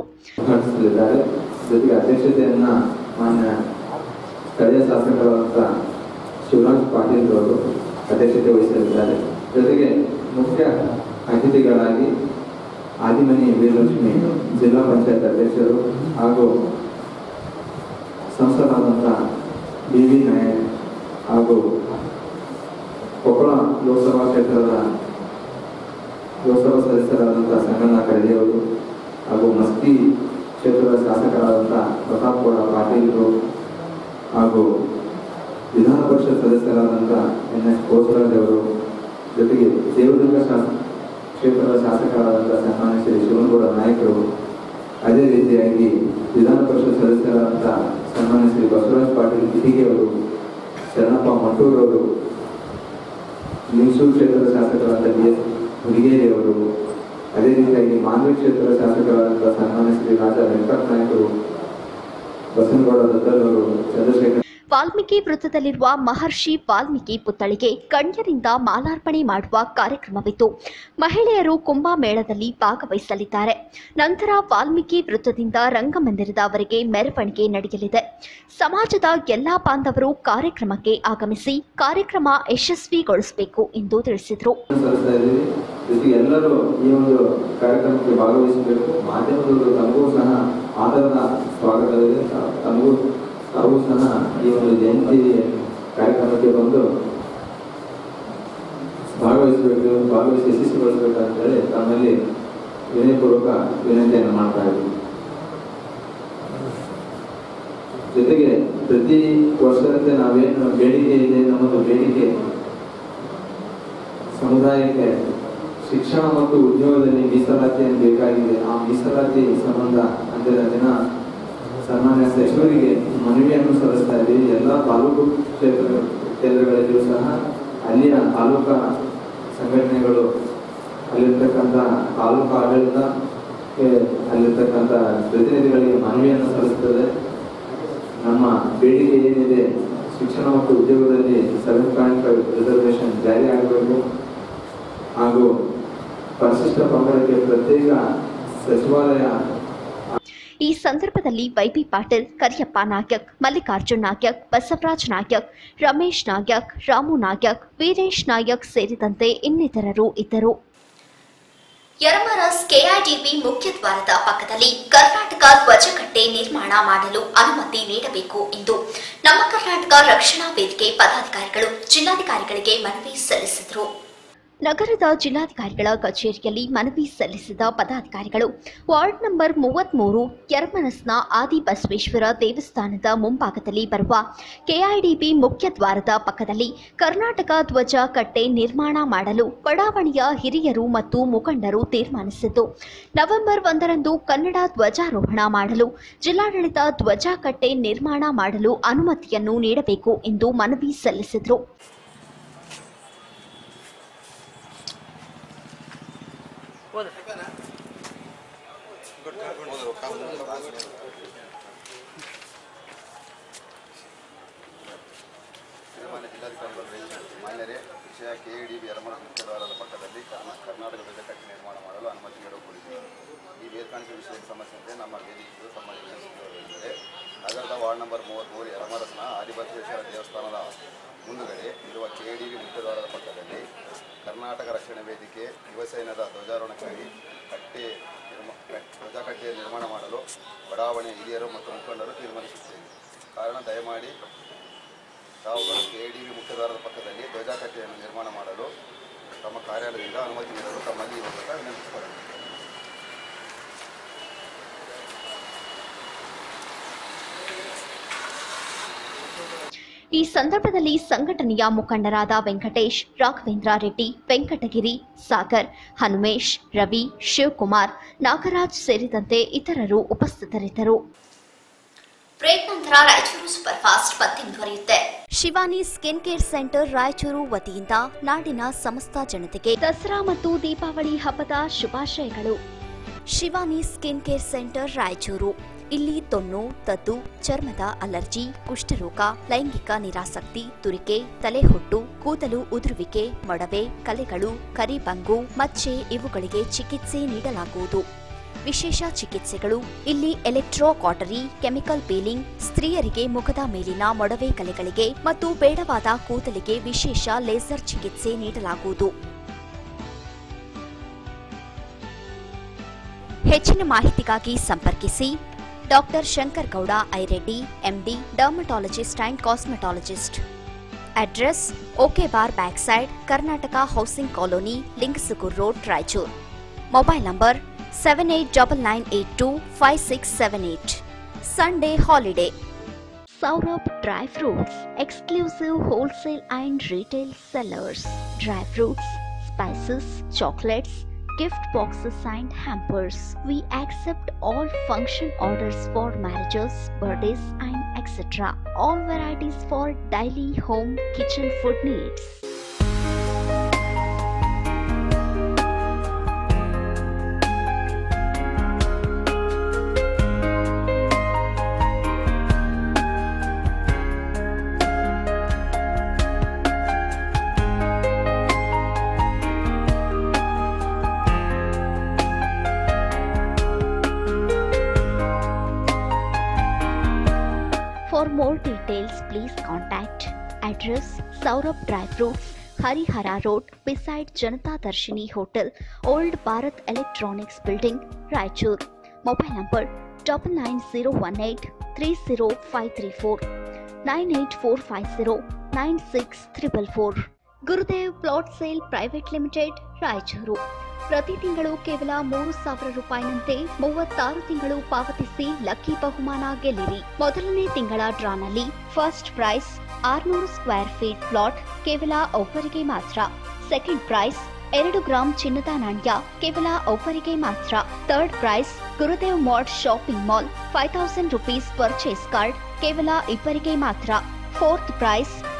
ಸ್ಥಳೀಯ ಶಾಸಕರಾದ ಶಿವರಾಜ್ ಪಾಟೀಲ್ ಅವರು ಅಧ್ಯಕ್ಷತೆ ವಹಿಸಲಿದ್ದಾರೆ. ಜೊತೆಗೆ ಮುಖ್ಯ ಅತಿಥಿಗಳಾಗಿ ಆದಿಮನಿ ವೀರಲಕ್ಷ್ಮಿ, ಜಿಲ್ಲಾ ಪಂಚಾಯತ್ ಅಧ್ಯಕ್ಷರು ಹಾಗೂ ಸಂಸದರಾದಂಥ ಬಿ ವಿ ನಾಯಕ್ ಹಾಗೂ ಕೊಪ್ಪಳ ಲೋಕಸಭಾ ಕ್ಷೇತ್ರದ ಲೋಕಸಭಾ ಸದಸ್ಯರಾದಂಥ ಸಂಗಣ್ಣ ಕರಡಿಯವರು ಹಾಗೂ ಮಸ್ಕಿ ಕ್ಷೇತ್ರದ ಶಾಸಕರಾದಂಥ ಪ್ರತಾಪ್ ಗೌಡ ಪಾಟೀಲರು ಹಾಗೂ ವಿಧಾನ ಪರಿಷತ್ ಸದಸ್ಯರಾದಂಥ ಎನ್ ಎಸ್ ಬೋಸರಾಜ್ ಅವರು, ಜೊತೆಗೆ ದೇವದುರ್ಗ ಶಾಸ ಕ್ಷೇತ್ರದ ಶಾಸಕರಾದಂಥ ಸನ್ಮಾನ್ಯ ಶ್ರೀ ಶಿವನಗೌಡ ನಾಯಕರು, ಅದೇ ರೀತಿಯಾಗಿ ವಿಧಾನ ಪರಿಷತ್ ಸದಸ್ಯರಾದಂಥ ಸನ್ಮಾನ್ಯ ಶ್ರೀ ಬಸವರಾಜ್ ಪಾಟೀಲ್ ಇಟಿಗೆ ಅವರು, ಶರಣಪ್ಪ ಮಟ್ಟೂರವರು, ಲಿಂಗಸೂರು ಕ್ಷೇತ್ರದ ಶಾಸಕರಾದ ಡಿ ಎಸ್ ಹುಲಿಗೇರಿ ಅವರು, ಅದೇ ರೀತಿಯಾಗಿ ಮಾನ್ವಿ ಕ್ಷೇತ್ರದ ಶಾಸಕರಾದಂಥ ಸನ್ಮಾನ್ಯ ಶ್ರೀ ರಾಜಾ ವೆಂಕಟ ನಾಯಕರು, ಬಸವನಗೌಡ ದತ್ತಲ್ ಅವರು, ಚಂದ್ರಶೇಖರ್. ವಾಲ್ಮೀಕಿ ವೃತ್ತದಲ್ಲಿರುವ ಮಹರ್ಷಿ ವಾಲ್ಮೀಕಿ ಪುತ್ಥಳಿಗೆ ಗಣ್ಯರಿಂದ ಮಾಲಾರ್ಪಣೆ ಮಾಡುವ ಕಾರ್ಯಕ್ರಮವಿದ್ದು, ಮಹಿಳೆಯರು ಕುಂಭಮೇಳದಲ್ಲಿ ಭಾಗವಹಿಸಲಿದ್ದಾರೆ. ನಂತರ ವಾಲ್ಮೀಕಿ ವೃತ್ತದಿಂದ ರಂಗಮಂದಿರದವರೆಗೆ ಮೆರವಣಿಗೆ ನಡೆಯಲಿದೆ. ಸಮಾಜದ ಎಲ್ಲಾ ಬಾಂಧವರು ಕಾರ್ಯಕ್ರಮಕ್ಕೆ ಆಗಮಿಸಿ ಕಾರ್ಯಕ್ರಮ ಯಶಸ್ವಿಗೊಳಿಸಬೇಕು ಎಂದು ತಿಳಿಸಿದರು. ಎಲ್ಲರೂ ಈ ಒಂದು ಕಾರ್ಯಕ್ರಮಕ್ಕೆ ಭಾಗವಹಿಸಬೇಕು. ಮಾಧ್ಯಮದವರು ತಮಗೂ ಸಹ ಆದರದ ಸ್ವಾಗತವಿದೆ. ತಮಗೂ ತಾವು ಸಹ ಈ ಒಂದು ಜಯಂತಿ ಕಾರ್ಯಕ್ರಮಕ್ಕೆ ಬಂದು ಭಾಗವಹಿಸಬೇಕು, ಭಾಗವಹಿಸಿ ಯಶಸ್ವಿಗೊಳಿಸಬೇಕು ಅಂತೇಳಿ ತಮ್ಮಲ್ಲಿ ವಿನಯಪೂರ್ವಕ ವಿನಂತಿಯನ್ನು ಮಾಡ್ತಾ ಇದ್ದೀವಿ. ಜೊತೆಗೆ ಪ್ರತಿ ವರ್ಷದಂತೆ ನಾವೇನು ಬೇಡಿಕೆ ಇದೆ, ನಮ್ಮದು ಬೇಡಿಕೆ ಸಮುದಾಯಕ್ಕೆ ಶಿಕ್ಷಣ ಮತ್ತು ಉದ್ಯೋಗದಲ್ಲಿ ಮೀಸಲಾತಿಯನ್ನು ಬೇಕಾಗಿದೆ. ಆ ಮೀಸಲಾತಿ ಸಂಬಂಧ ಅಂದಿನ ದಿನ ಸನ್ಮಾನ್ಯ ಸಚಿವರಿಗೆ ಮನವಿಯನ್ನು ಸಲ್ಲಿಸ್ತಾ ಇದ್ದೀವಿ. ಎಲ್ಲ ತಾಲೂಕು ಕ್ಷೇತ್ರ ಕೇಂದ್ರಗಳಲ್ಲಿಯೂ ಸಹ ಅಲ್ಲಿಯ ತಾಲೂಕಾ ಸಂಘಟನೆಗಳು ಅಲ್ಲಿರ್ತಕ್ಕಂಥ ತಾಲೂಕು ಆಡಳಿತ ಅಲ್ಲಿರ್ತಕ್ಕಂಥ ಪ್ರತಿನಿಧಿಗಳಿಗೆ ಮನವಿಯನ್ನು ಸಲ್ಲಿಸುತ್ತದೆ. ನಮ್ಮ ಬೇಡಿಕೆ ಏನಿದೆ, ಶಿಕ್ಷಣ ಮತ್ತು ಉದ್ಯೋಗದಲ್ಲಿ ಸೆವೆನ್ ಪಾಯಿಂಟ್ ಫೈವ್ ರಿಸರ್ವೇಷನ್ ಜಾರಿ ಆಗಬೇಕು ಹಾಗೂ ಪರಿಶಿಷ್ಟ ಪಂಗಡಕ್ಕೆ ಪ್ರತ್ಯೇಕ ಸಚಿವಾಲಯ. ಈ ಸಂದರ್ಭದಲ್ಲಿ ವೈಬಿ ಪಾಟೀಲ್, ಕರಿಯಪ್ಪ ನಾಗ್ಯಕ್, ಮಲ್ಲಿಕಾರ್ಜುನ್ ನಾಗ್ಯಕ್, ಬಸವರಾಜ್ ನಾಗ್ಯಕ್, ರಮೇಶ್ ನಾಗ್ಯಕ್, ರಾಮು ನಾಗ್ಯಕ್, ವೀರೇಶ್ ನಾಯಕ್ ಸೇರಿದಂತೆ ಇನ್ನಿತರರು ಇದ್ದರು. ಯರಮರಸ್ ಕೆಐಡಿಬಿ ಮುಖ್ಯ ದ್ವಾರದ ಪಕ್ಕದಲ್ಲಿ ಕರ್ನಾಟಕ ಧ್ವಜಕಟ್ಟೆ ನಿರ್ಮಾಣ ಮಾಡಲು ಅನುಮತಿ ನೀಡಬೇಕು ಎಂದು ನಮ್ಮ ಕರ್ನಾಟಕ ರಕ್ಷಣಾ ವೇದಿಕೆ ಪದಾಧಿಕಾರಿಗಳು ಜಿಲ್ಲಾಧಿಕಾರಿಗಳಿಗೆ ಮನವಿ ಸಲ್ಲಿಸಿದರು. ನಗರದ ಜಿಲ್ಲಾಧಿಕಾರಿಗಳ ಕಚೇರಿಯಲ್ಲಿ ಮನವಿ ಸಲ್ಲಿಸಿದ ಪದಾಧಿಕಾರಿಗಳು ವಾರ್ಡ್ ನಂಬರ್ ಮೂವತ್ಮೂರು ಯರಮರಸ್ನ ಆದಿ ಬಸವೇಶ್ವರ ದೇವಸ್ಥಾನದ ಮುಂಭಾಗದಲ್ಲಿ ಬರುವ ಕೆಐಡಿಬಿ ಮುಖ್ಯ ದ್ವಾರದ ಪಕ್ಕದಲ್ಲಿ ಕರ್ನಾಟಕ ಧ್ವಜ ಕಟ್ಟೆ ನಿರ್ಮಾಣ ಮಾಡಲು ಬಡಾವಣೆಯ ಹಿರಿಯರು ಮತ್ತು ಮುಖಂಡರು ತೀರ್ಮಾನಿಸಿದ್ದು, ನವೆಂಬರ್ ಒಂದರಂದು ಕನ್ನಡ ಧ್ವಜಾರೋಹಣ ಮಾಡಲು ಜಿಲ್ಲಾಡಳಿತ ಧ್ವಜ ಕಟ್ಟೆ ನಿರ್ಮಾಣ ಮಾಡಲು ಅನುಮತಿಯನ್ನು ನೀಡಬೇಕು ಎಂದು ಮನವಿ ಸಲ್ಲಿಸಿದರು. ಮಾನ್ಯರೇ, ವಿಷಯ ಕೆಐಡಿಬಿ ಯರಮರಸ್ ಮುಖ್ಯ ದ್ವಾರದ ಪಕ್ಕದಲ್ಲಿ ಕರ್ನಾಟಕ ಧ್ವಜ ಕಟ್ಟೆ ನಿರ್ಮಾಣ ಮಾಡಲು ಅನುಮತಿ ನೀಡಬಹುದು. ಈ ಬೇರ್ಕಾಣಿಕೆ ವಿಷಯಕ್ಕೆ ಸಂಬಂಧಿಸಿದಂತೆ ನಮ್ಮ ವೇದಿಕೆಯು ಸಂಬಂಧಿಸಿದೆ. ನಗರದ ವಾರ್ಡ್ ನಂಬರ್ ಮೂವತ್ತ್ಮೂರು ಯರಮರಸ್ನ ಆದಿಬಸವೇಶ್ವರ ದೇವಸ್ಥಾನದ ಮುಂದುಗಡೆ ಇರುವ ಕೆಐಡಿಬಿ ಮುಖ್ಯ ದ್ವಾರದ ಪಕ್ಕದಲ್ಲಿ ಕರ್ನಾಟಕ ರಕ್ಷಣಾ ವೇದಿಕೆ ಯುವಸೇನದ ಧ್ವಜಾರೋಹಣಕ್ಕಾಗಿ ಕಟ್ಟೆ ಧ್ವಜ ಕಟ್ಟೆ ನಿರ್ಮಾಣ ಮಾಡಲು ಬಡಾವಣೆಯ ಹಿರಿಯರು ಮತ್ತು ಮುಖಂಡರು ತೀರ್ಮಾನಿಸುತ್ತೇವೆ. ಕಾರಣ, ದಯಮಾಡಿ ತಾವುಗಳು ಕೆಐಡಿಬಿ ಮುಖ್ಯ ದ್ವಾರದ ಪಕ್ಕದಲ್ಲಿ ಧ್ವಜ ಕಟ್ಟೆಯನ್ನು ನಿರ್ಮಾಣ ಮಾಡಲು ತಮ್ಮ ಕಾರ್ಯಾಲಯದಿಂದ ಅನುಮತಿ ನೀಡಲು ತಮ್ಮಲ್ಲಿ ಮೂಲಕ ವಿನಂತಿಸಿಕೊಳ್ಳಬೇಕು. ಈ ಸಂದರ್ಭದಲ್ಲಿ ಸಂಘಟನೆಯ ಮುಖಂಡರಾದ ವೆಂಕಟೇಶ್, ರಾಘವೇಂದ್ರ ರೆಡ್ಡಿ, ವೆಂಕಟಗಿರಿ, ಸಾಗರ್, ಹನುಮೇಶ್, ರವಿ, ಶಿವಕುಮಾರ್, ನಾಗರಾಜ್ ಸೇರಿದಂತೆ ಇತರರು ಉಪಸ್ಥಿತರಿದ್ದರು. ಬ್ರೇಕ್ ನಂತರ ರಾಯಚೂರು ಸೂಪರ್ ಫಾಸ್ಟ್ ಪತ್ತಿ ಮುಂದುವರಿಯುತ್ತೆ. Shivani skin care centre Raichur ವತಿಯಿಂದ ನಾಡಿನ ಸಮಸ್ತ ಜನತೆಗೆ ದಸರಾ ಮತ್ತು ದೀಪಾವಳಿ ಹಬ್ಬದ ಶುಭಾಶಯಗಳು. Shivani skin care centre Raichur. ಇಲ್ಲಿ ತೊನ್ನು, ತದ್ದು, ಚರ್ಮದ ಅಲರ್ಜಿ, ಕುಷ್ಠರೋಗ, ಲೈಂಗಿಕ ನಿರಾಸಕ್ತಿ, ತುರಿಕೆ, ತಲೆಹೊಟ್ಟು, ಕೂದಲು ಉದುರುವಿಕೆ, ಮೊಡವೆ, ಕಲೆಗಳು, ಕರಿಬಂಗು, ಮಚ್ಚೆ ಇವುಗಳಿಗೆ ಚಿಕಿತ್ಸೆ ನೀಡಲಾಗುವುದು. ವಿಶೇಷ ಚಿಕಿತ್ಸೆಗಳು ಇಲ್ಲಿ ಎಲೆಕ್ಟ್ರೋ ಕಾಟರಿ, ಕೆಮಿಕಲ್ ಪೀಲಿಂಗ್, ಸ್ತ್ರೀಯರಿಗೆ ಮುಖದ ಮೇಲಿನ ಮೊಡವೆ ಕಲೆಗಳಿಗೆ ಮತ್ತು ಬೇಡವಾದ ಕೂದಲಿಗೆ ವಿಶೇಷ ಲೇಸರ್ ಚಿಕಿತ್ಸೆ ನೀಡಲಾಗುವುದು. ಹೆಚ್ಚಿನ ಮಾಹಿತಿಗಾಗಿ ಸಂಪರ್ಕಿಸಿ doctor Shankar Gowda Ireddy, MD, dermatologist and cosmetologist. Address OK bar back side, Karnataka housing colony, Lingasugur road, Raichur. Mobile number seven eight nine nine eight two five six seven eight. Sunday holiday. Saurabh Dry Fruits, exclusive wholesale and retail sellers. Dry fruits, spices, chocolates, gift boxes and hampers. We accept all function orders for marriages, birthdays and et cetera. All varieties for daily home kitchen food needs. For more details, please contact. Address Saurabh Dry Fruits, Harihara Road, beside Janata Darshini Hotel, Old Bharat Electronics Building, Raichur. Mobile number nine nine zero one eight three zero five three four, nine eight four five zero nine six four four. Gurudev Plot Sale Private Limited, Raichuru. ಪ್ರತಿ ತಿಂಗಳು ಕೇವಲ ಮೂರು ಸಾವಿರ ರೂಪಾಯಿನಂತೆ ಮೂವತ್ತಾರು ತಿಂಗಳು ಪಾವತಿಸಿ lucky ಬಹುಮಾನ ಗೆಲ್ಲಿರಿ. ಮೊದಲನೇ ತಿಂಗಳ ಡ್ರಾನಲ್ಲಿ ಫಸ್ಟ್ ಪ್ರೈಸ್ ಆರುನೂರು ಸ್ಕ್ವೇರ್ ಫೀಟ್ ಪ್ಲಾಟ್ ಕೇವಲ ಒಬ್ಬರಿಗೆ ಮಾತ್ರ. ಸೆಕೆಂಡ್ ಪ್ರೈಸ್ ಎರಡು ಗ್ರಾಂ ಚಿನ್ನದ ನಾಣ್ಯ ಕೇವಲ ಒಬ್ಬರಿಗೆ ಮಾತ್ರ. Third prize Gurudev mart shopping mall five thousand rupees purchase card ಕೇವಲ ಇಬ್ಬರಿಗೆ ಮಾತ್ರ. ಫೋರ್ತ್ ಪ್ರೈಸ್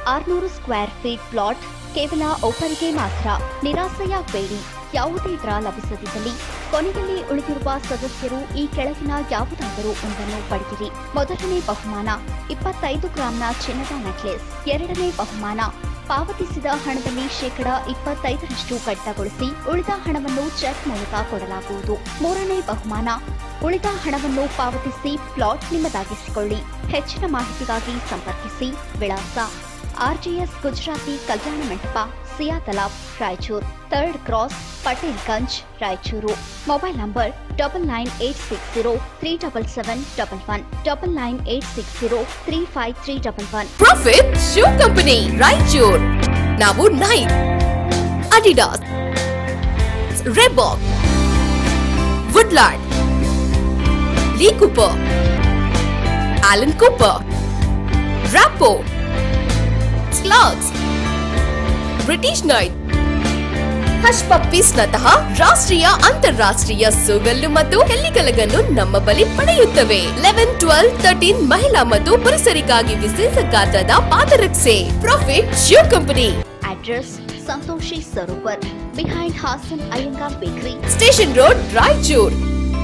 ಆರುನೂರು ಸ್ಕ್ವೇರ್ ಫೀಟ್ ಪ್ಲಾಟ್ ಕೇವಲ ಒಬ್ಬರಿಗೆ ಮಾತ್ರ. ನಿರಾಸೆಯಾಗಬೇಡಿ. ಯಾವುದೇ ಡ್ರಾ ಲಭಿಸದಿದ್ದಲ್ಲಿ ಕೊನೆಯಲ್ಲಿ ಉಳಿದಿರುವ ಸದಸ್ಯರು ಈ ಕೆಳಗಿನ ಯಾವುದಾದರೂ ಒಂದನ್ನು ಪಡೆಯಿರಿ. ಮೊದಲನೇ ಬಹುಮಾನ ಇಪ್ಪತ್ತೈದು ಗ್ರಾಂನ ಚಿನ್ನದ ನೆಕ್ಲೆಸ್. ಎರಡನೇ ಬಹುಮಾನ ಪಾವತಿಸಿದ ಹಣದಲ್ಲಿ ಶೇಕಡ ಇಪ್ಪತ್ತೈದರಷ್ಟು ಕಡಿತಗೊಳಿಸಿ ಉಳಿದ ಹಣವನ್ನು ಚೆಕ್ ಮೂಲಕ ಕೊಡಲಾಗುವುದು. ಮೂರನೇ ಬಹುಮಾನ ಉಳಿದ ಹಣವನ್ನು ಪಾವತಿಸಿ ಪ್ಲಾಟ್ ನಿಮ್ಮದಾಗಿಸಿಕೊಳ್ಳಿ. ಹೆಚ್ಚಿನ ಮಾಹಿತಿಗಾಗಿ ಸಂಪರ್ಕಿಸಿ. ವಿಳಾಸ ಆರ್ಜಿಎಸ್ ಗುಜರಾತಿ ಕಲ್ಯಾಣ ಮಂಟಪ, Siya Talab, Raichur. Third cross, Patel Ganj, Raichur. Mobile number double nine eight six zero three double seven double one double nine eight six zero three five three double one. Profit shoe company Raichur. ನಾವು Nike, Adidas, Reebok, Woodland, Lee Cooper, Allen Cooper, ರಾಪೋ, ಸ್ಲಾಗ್ಸ್, British Knight, Hush ಪಪ್ಪೀಸ್ನಂತಹ ರಾಷ್ಟ್ರೀಯ ಅಂತಾರಾಷ್ಟ್ರೀಯ ಸೋಗಲ್ಲು ಮತ್ತು ಹೆಲ್ಲಿಗಲಗನ್ನು ನಮ್ಮ ಬಳಿ ಪಡೆಯುತ್ತವೆ. ಲೆವೆನ್ ಟ್ವೆಲ್ವ್ ತರ್ಟೀನ್ ಮಹಿಳಾ ಮತ್ತು ಪುರುಷರಿಗಾಗಿ ವಿಶೇಷ ಗಾತ್ರದ ಪಾದರಕ್ಷೆ. Profit shoe company. Address Santoshi Sarovar, behind Hassan Iyengar bakery, station road, Raichur.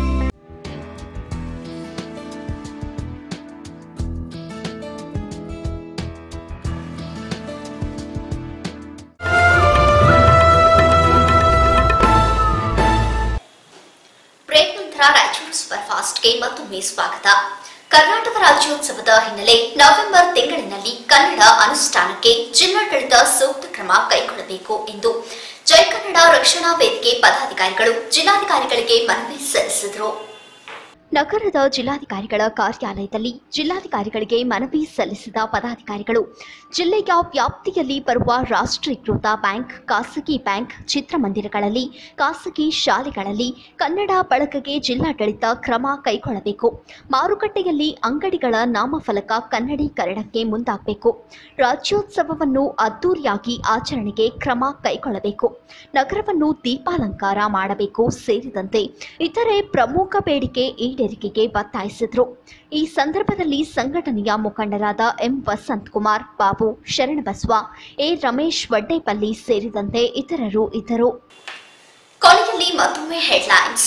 Raichur super ಫಾಸ್ಟ್ಗೆ ಮತ್ತೊಮ್ಮೆ ಸ್ವಾಗತ. ಕರ್ನಾಟಕ ರಾಜ್ಯೋತ್ಸವದ ಹಿನ್ನೆಲೆ ನವೆಂಬರ್ ತಿಂಗಳಿನಲ್ಲಿ ಕನ್ನಡ ಅನುಷ್ಠಾನಕ್ಕೆ ಜಿಲ್ಲಾಡಳಿತ ಸೂಕ್ತ ಕ್ರಮ ಕೈಗೊಳ್ಳಬೇಕು ಎಂದು ಜೈ ಕನ್ನಡ ರಕ್ಷಣಾ ವೇದಿಕೆ ಪದಾಧಿಕಾರಿಗಳು ಜಿಲ್ಲಾಧಿಕಾರಿಗಳಿಗೆ ಮನವಿ ಸಲ್ಲಿಸಿದರು. ನಗರದ ಜಿಲ್ಲಾಧಿಕಾರಿಗಳ ಕಾರ್ಯಾಲಯದಲ್ಲಿ ಜಿಲ್ಲಾಧಿಕಾರಿಗಳಿಗೆ ಮನವಿ ಸಲ್ಲಿಸಿದ ಪದಾಧಿಕಾರಿಗಳು ಜಿಲ್ಲೆಯ ವ್ಯಾಪ್ತಿಯಲ್ಲಿ ಬರುವ ರಾಷ್ಟ್ರೀಕೃತ ಬ್ಯಾಂಕ್, ಖಾಸಗಿ ಬ್ಯಾಂಕ್, ಚಿತ್ರಮಂದಿರಗಳಲ್ಲಿ, ಖಾಸಗಿ ಶಾಲೆಗಳಲ್ಲಿ ಕನ್ನಡ ಬಳಕೆಗೆ ಜಿಲ್ಲಾಡಳಿತ ಕ್ರಮ ಕೈಗೊಳ್ಳಬೇಕು. ಮಾರುಕಟ್ಟೆಯಲ್ಲಿ ಅಂಗಡಿಗಳ ನಾಮಫಲಕ ಕನ್ನಡೀಕರಣಕ್ಕೆ ಮುಂದಾಗಬೇಕು. ರಾಜ್ಯೋತ್ಸವವನ್ನು ಅದ್ದೂರಿಯಾಗಿ ಆಚರಣೆಗೆ ಕ್ರಮ ಕೈಗೊಳ್ಳಬೇಕು. ನಗರವನ್ನು ದೀಪಾಲಂಕಾರ ಮಾಡಬೇಕು ಸೇರಿದಂತೆ ಇತರೆ ಪ್ರಮುಖ ಬೇಡಿಕೆ ಈಡೇರಿಕೆಗೆ ಒತ್ತಾಯಿಸಿದರು. ಈ ಸಂದರ್ಭದಲ್ಲಿ ಸಂಘಟನೆಯ ಮುಖಂಡರಾದ ಎಂ ವಸಂತ್ ಕುಮಾರ್, ಬಾಬು, ಶರಣಬಸವ, ಎ ರಮೇಶ್ ವಡ್ಡೇಪಲ್ಲಿ ಸೇರಿದಂತೆ ಇತರರು ಇದ್ದರು. ಕೊನೆಯಲ್ಲಿ ಮತ್ತೊಮ್ಮೆ ಹೆಡ್ಲೈನ್ಸ್.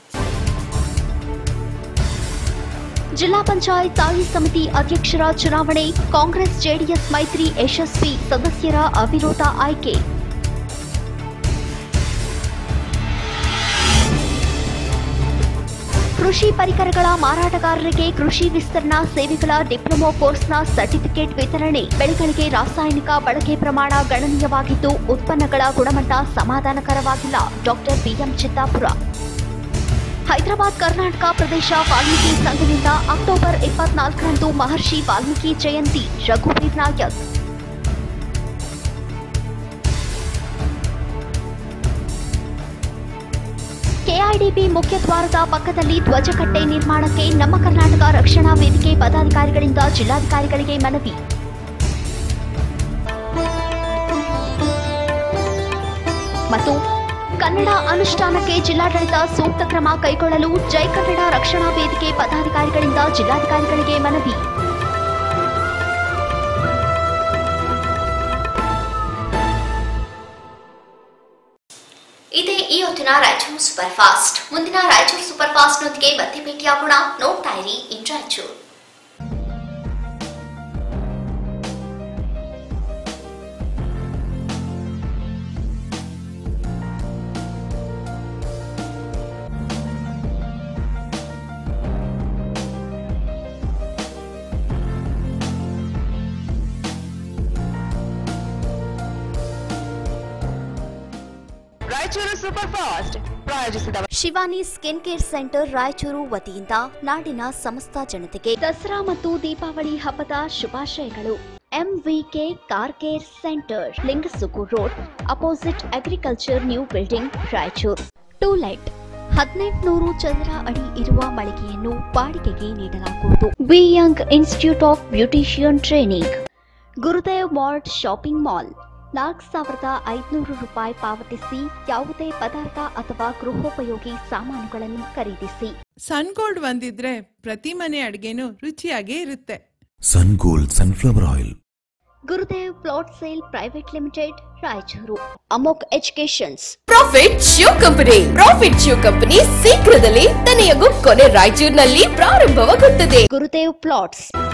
ಜಿಲ್ಲಾ ಪಂಚಾಯತ್ ಸ್ಥಾಯಿ ಸಮಿತಿ ಅಧ್ಯಕ್ಷರ ಚುನಾವಣೆ, ಕಾಂಗ್ರೆಸ್ ಜೆಡಿಎಸ್ ಮೈತ್ರಿ ಯಶಸ್ವಿ, ಸದಸ್ಯರ ಅವಿರೋಧ ಆಯ್ಕೆ. ಕೃಷಿ ಪರಿಕರಗಳ ಮಾರಾಟಗಾರರಿಗೆ ಕೃಷಿ ವಿಸ್ತರಣಾ ಸೇವೆಗಳ ಡಿಪ್ಲೊಮಾ ಕೋರ್ಸ್ನ ಸರ್ಟಿಫಿಕೇಟ್ ವಿತರಣೆ. ಬೆಳೆಗಳಿಗೆ ರಾಸಾಯನಿಕ ಬಳಕೆ ಪ್ರಮಾಣ ಗಣನೀಯವಾಗಿದ್ದು ಉತ್ಪನ್ನಗಳ ಗುಣಮಟ್ಟ ಸಮಾಧಾನಕರವಾಗಿಲ್ಲ. Doctor BM Chittapur. ಹೈದರಾಬಾದ್ ಕರ್ನಾಟಕ ಪ್ರದೇಶ ವಾಲ್ಮೀಕಿ ಸಂಘದಿಂದ ಅಕ್ಟೋಬರ್ ಇಪ್ಪತ್ನಾಲ್ಕರಂದು ಮಹರ್ಷಿ ವಾಲ್ಮೀಕಿ ಜಯಂತಿ. ರಘುವೀರ್ ನಾಯಕ್. ಕೆಐಡಿಬಿ ಮುಖ್ಯದ್ವಾರದ ಪಕ್ಕದಲ್ಲಿ ಧ್ವಜಕಟ್ಟೆ ನಿರ್ಮಾಣಕ್ಕೆ ನಮ್ಮ ಕರ್ನಾಟಕ ರಕ್ಷಣಾ ವೇದಿಕೆ ಪದಾಧಿಕಾರಿಗಳಿಂದ ಜಿಲ್ಲಾಧಿಕಾರಿಗಳಿಗೆ ಮನವಿ. ಮತ್ತು ಕನ್ನಡ ಅನುಷ್ಠಾನಕ್ಕೆ ಜಿಲ್ಲಾಡಳಿತ ಸೂಕ್ತ ಕ್ರಮ ಕೈಗೊಳ್ಳಲು ಜೈ ಕನ್ನಡ ರಕ್ಷಣಾ ವೇದಿಕೆ ಪದಾಧಿಕಾರಿಗಳಿಂದ ಜಿಲ್ಲಾಧಿಕಾರಿಗಳಿಗೆ ಮನವಿ. ಇದೇ ಈ ಹೊತ್ತಿನ ರಾಯಚೂರು ಸೂಪರ್ ಫಾಸ್ಟ್. ಮುಂದಿನ ರಾಯಚೂರು ಸೂಪರ್ ಫಾಸ್ಟ್ನೊಂದಿಗೆ ಮತ್ತೆ ಭೇಟಿಯಾಗೋಣ. ನೋಡ್ತಾ ಇರಿ in Raichur. Raichur super fast ಪ್ರಾಯೋಜಿಸಿದ Shivani skin care centre Raichur ವತಿಯಿಂದ ನಾಡಿನ ಸಮಸ್ತ ಜನತೆಗೆ ದಸರಾ ಮತ್ತು ದೀಪಾವಳಿ ಹಬ್ಬದ ಶುಭಾಶಯಗಳು. MVK car care center, Lingasugur road, opposite agriculture new building, Raichur. To let ಹದಿನೆಂಟುನೂರು ಚದರ ಅಡಿ ಇರುವ ಮಳಿಗೆಯನ್ನು ಬಾಡಿಗೆಗೆ ನೀಡಲಾಗುವುದು. V young institute of beautician training, Gurudev mart shopping mall. ನಾಲ್ಕು ಸಾವಿರದ ಐದುನೂರು ರೂಪಾಯಿ ಪಾವತಿಸಿ ಯಾವುದೇ ಪದಾರ್ಥ ಅಥವಾ ಗೃಹೋಪಯೋಗಿ ಸಾಮಾನುಗಳನ್ನು ಖರೀದಿಸಿ. ಸನ್ ಗೋಲ್ಡ್ ಒಂದಿದ್ರೆ ಪ್ರತಿ ಮನೆ ಅಡಿಗೆನೂ ರುಚಿಯಾಗೇ ಇರುತ್ತೆ. ಸನ್ gold sunflower oil. Gurudev plot sale private limited Raichur. ಅಮೋಕ್ educations. Profit shoe company. Profit shoe company ಶೀಘ್ರದಲ್ಲೇ ತನೆಯಗೂ ಕೊನೆ ರಾಯಚೂರಿನಲ್ಲಿ ಪ್ರಾರಂಭವಾಗುತ್ತದೆ. ಗುರುದೇವ್ ಪ್ಲಾಟ್ಸ್.